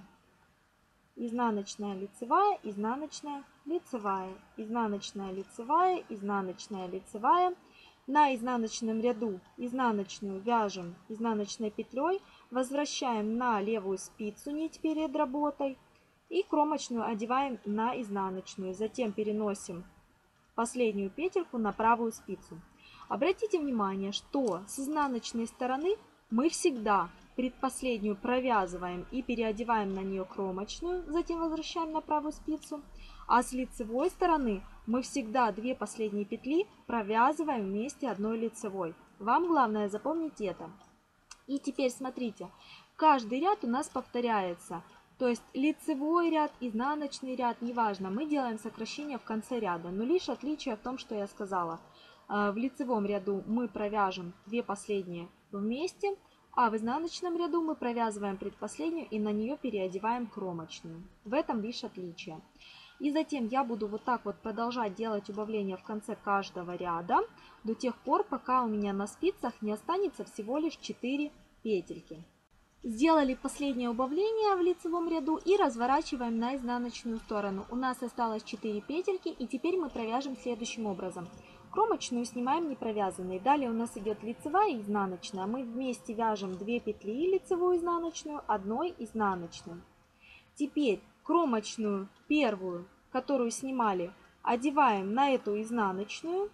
[SPEAKER 1] изнаночная, лицевая, изнаночная, лицевая, изнаночная, лицевая, изнаночная, лицевая. На изнаночном ряду изнаночную вяжем изнаночной петлей, возвращаем на левую спицу нить перед работой и кромочную одеваем на изнаночную. Затем переносим последнюю петельку на правую спицу. Обратите внимание, что с изнаночной стороны мы всегда предпоследнюю провязываем и переодеваем на нее кромочную, затем возвращаем на правую спицу. А с лицевой стороны мы всегда две последние петли провязываем вместе одной лицевой. Вам главное запомнить это. И теперь смотрите, каждый ряд у нас повторяется. То есть лицевой ряд, изнаночный ряд, неважно, мы делаем сокращение в конце ряда. Но лишь отличие в том, что я сказала. В лицевом ряду мы провяжем две последние вместе, а в изнаночном ряду мы провязываем предпоследнюю и на нее переодеваем кромочную. В этом лишь отличие. И затем я буду вот так вот продолжать делать убавление в конце каждого ряда до тех пор, пока у меня на спицах не останется всего лишь четыре петельки. Сделали последнее убавление в лицевом ряду и разворачиваем на изнаночную сторону. У нас осталось четыре петельки, и теперь мы провяжем следующим образом. Кромочную снимаем не провязанной. Далее у нас идет лицевая и изнаночная. Мы вместе вяжем две петли, лицевую и изнаночную, одной изнаночной. Теперь кромочную первую, которую снимали, одеваем на эту изнаночную.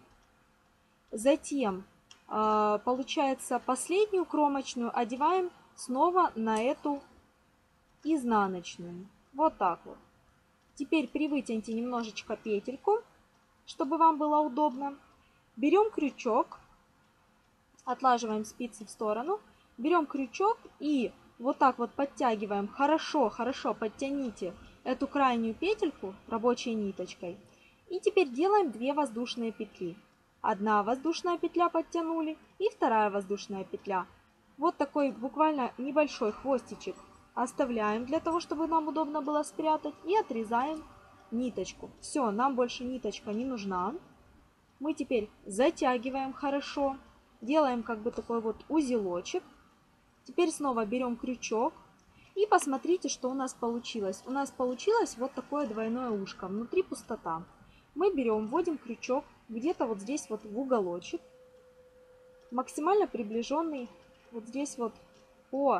[SPEAKER 1] Затем, получается, последнюю кромочную одеваем снова на эту изнаночную. Вот так вот. Теперь привытяните немножечко петельку, чтобы вам было удобно. Берем крючок, отлаживаем спицы в сторону, берем крючок и вот так вот подтягиваем. Хорошо, хорошо подтяните эту крайнюю петельку рабочей ниточкой. И теперь делаем две воздушные петли. Одна воздушная петля подтянули и вторая воздушная петля. Вот такой буквально небольшой хвостичек оставляем для того, чтобы нам удобно было спрятать. И отрезаем ниточку. Все, нам больше ниточка не нужна. Мы теперь затягиваем хорошо. Делаем как бы такой вот узелочек. Теперь снова берем крючок. И посмотрите, что у нас получилось. У нас получилось вот такое двойное ушко. Внутри пустота. Мы берем, вводим крючок где-то вот здесь вот в уголочек. Максимально приближенный вот здесь вот по,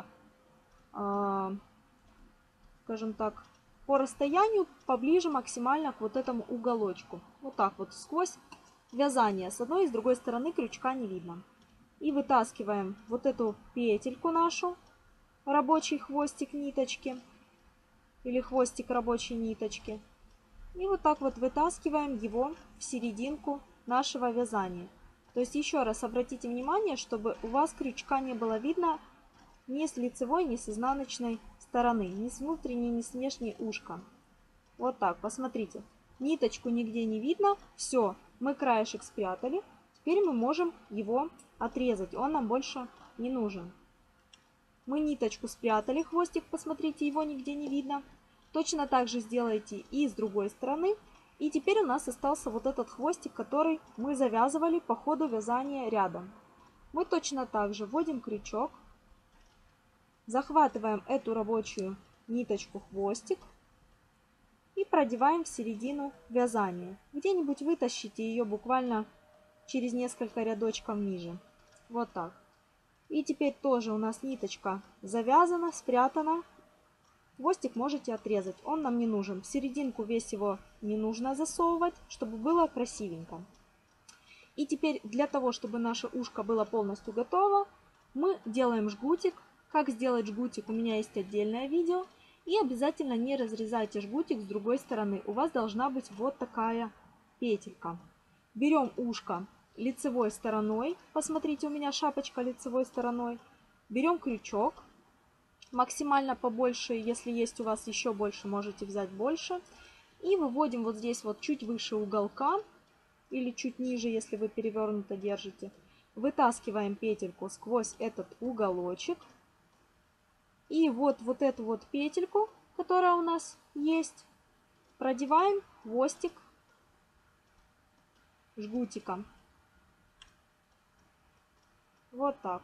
[SPEAKER 1] э, скажем так, по расстоянию поближе максимально к вот этому уголочку. Вот так вот сквозь вязание. С одной и с другой стороны крючка не видно. И вытаскиваем вот эту петельку нашу, рабочий хвостик ниточки или хвостик рабочей ниточки. И вот так вот вытаскиваем его в серединку нашего вязания. То есть еще раз обратите внимание, чтобы у вас крючка не было видно ни с лицевой, ни с изнаночной стороны, ни с внутренней, ни с внешней ушка. Вот так, посмотрите. Ниточку нигде не видно. Все, мы краешек спрятали. Теперь мы можем его отрезать. Он нам больше не нужен. Мы ниточку спрятали, хвостик, посмотрите, его нигде не видно. Точно так же сделайте и с другой стороны. И теперь у нас остался вот этот хвостик, который мы завязывали по ходу вязания рядом. Мы точно так же вводим крючок, захватываем эту рабочую ниточку, хвостик и продеваем в середину вязания. Где-нибудь вытащите ее буквально через несколько рядочков ниже. Вот так. И теперь тоже у нас ниточка завязана, спрятана. Хвостик можете отрезать, он нам не нужен. В серединку весь его не нужно засовывать, чтобы было красивенько. И теперь для того, чтобы наше ушко было полностью готово, мы делаем жгутик. Как сделать жгутик, у меня есть отдельное видео. И обязательно не разрезайте жгутик с другой стороны. У вас должна быть вот такая петелька. Берем ушко лицевой стороной. Посмотрите, у меня шапочка лицевой стороной. Берем крючок. Максимально побольше. Если есть у вас еще больше, можете взять больше. И выводим вот здесь вот чуть выше уголка. Или чуть ниже, если вы перевернуто держите. Вытаскиваем петельку сквозь этот уголочек. И вот, вот эту вот петельку, которая у нас есть, продеваем в хвостик жгутика. Вот так.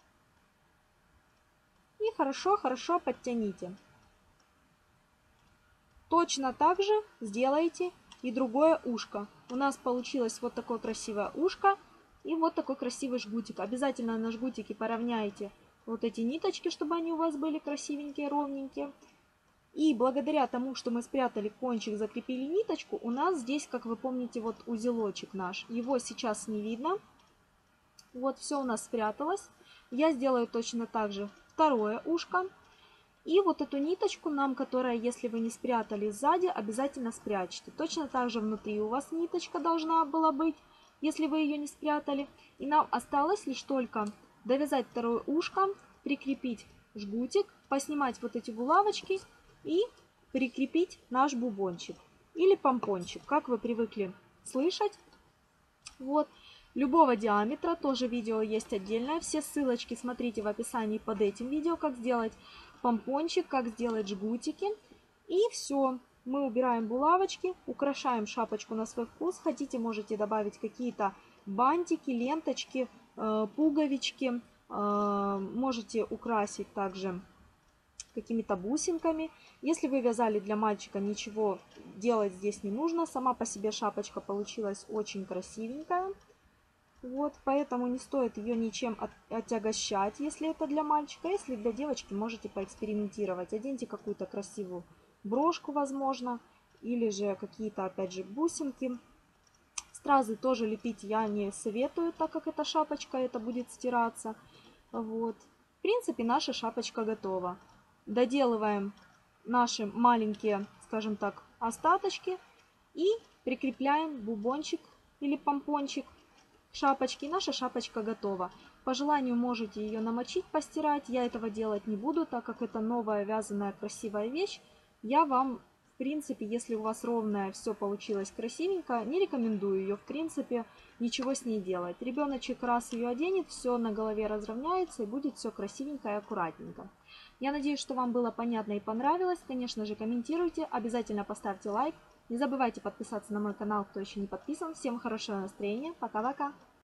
[SPEAKER 1] И хорошо-хорошо подтяните. Точно так же сделайте и другое ушко. У нас получилось вот такое красивое ушко и вот такой красивый жгутик. Обязательно на жгутике поравняйте вот эти ниточки, чтобы они у вас были красивенькие, ровненькие. И благодаря тому, что мы спрятали кончик, закрепили ниточку, у нас здесь, как вы помните, вот узелочек наш. Его сейчас не видно. Вот все у нас спряталось. Я сделаю точно так же второе ушко. И вот эту ниточку нам, которая, если вы не спрятали сзади, обязательно спрячьте. Точно так же внутри у вас ниточка должна была быть, если вы ее не спрятали. И нам осталось лишь только довязать второе ушко, прикрепить жгутик, поснимать вот эти булавочки и прикрепить наш бубончик или помпончик, как вы привыкли слышать. Вот. Любого диаметра, тоже видео есть отдельное. Все ссылочки смотрите в описании под этим видео, как сделать помпончик, как сделать жгутики. И все. Мы убираем булавочки, украшаем шапочку на свой вкус. Хотите, можете добавить какие-то бантики, ленточки, пуговички. Можете украсить также какими-то бусинками. Если вы вязали для мальчика, ничего делать здесь не нужно. Сама по себе шапочка получилась очень красивенькая. Вот, поэтому не стоит ее ничем от, отягощать, если это для мальчика. Если для девочки, можете поэкспериментировать. Оденьте какую-то красивую брошку, возможно, или же какие-то, опять же, бусинки. Стразы тоже лепить я не советую, так как это шапочка, это будет стираться. Вот. В принципе, наша шапочка готова. Доделываем наши маленькие, скажем так, остаточки и прикрепляем бубончик или помпончик к шапочке. И наша шапочка готова. По желанию можете ее намочить, постирать. Я этого делать не буду, так как это новая вязаная красивая вещь. Я вам, в принципе, если у вас ровное все получилось красивенько, не рекомендую ее, в принципе, ничего с ней делать. Ребеночек раз ее оденет, все на голове разровняется и будет все красивенько и аккуратненько. Я надеюсь, что вам было понятно и понравилось. Конечно же, комментируйте, обязательно поставьте лайк. Не забывайте подписаться на мой канал, кто еще не подписан. Всем хорошего настроения. Пока-пока.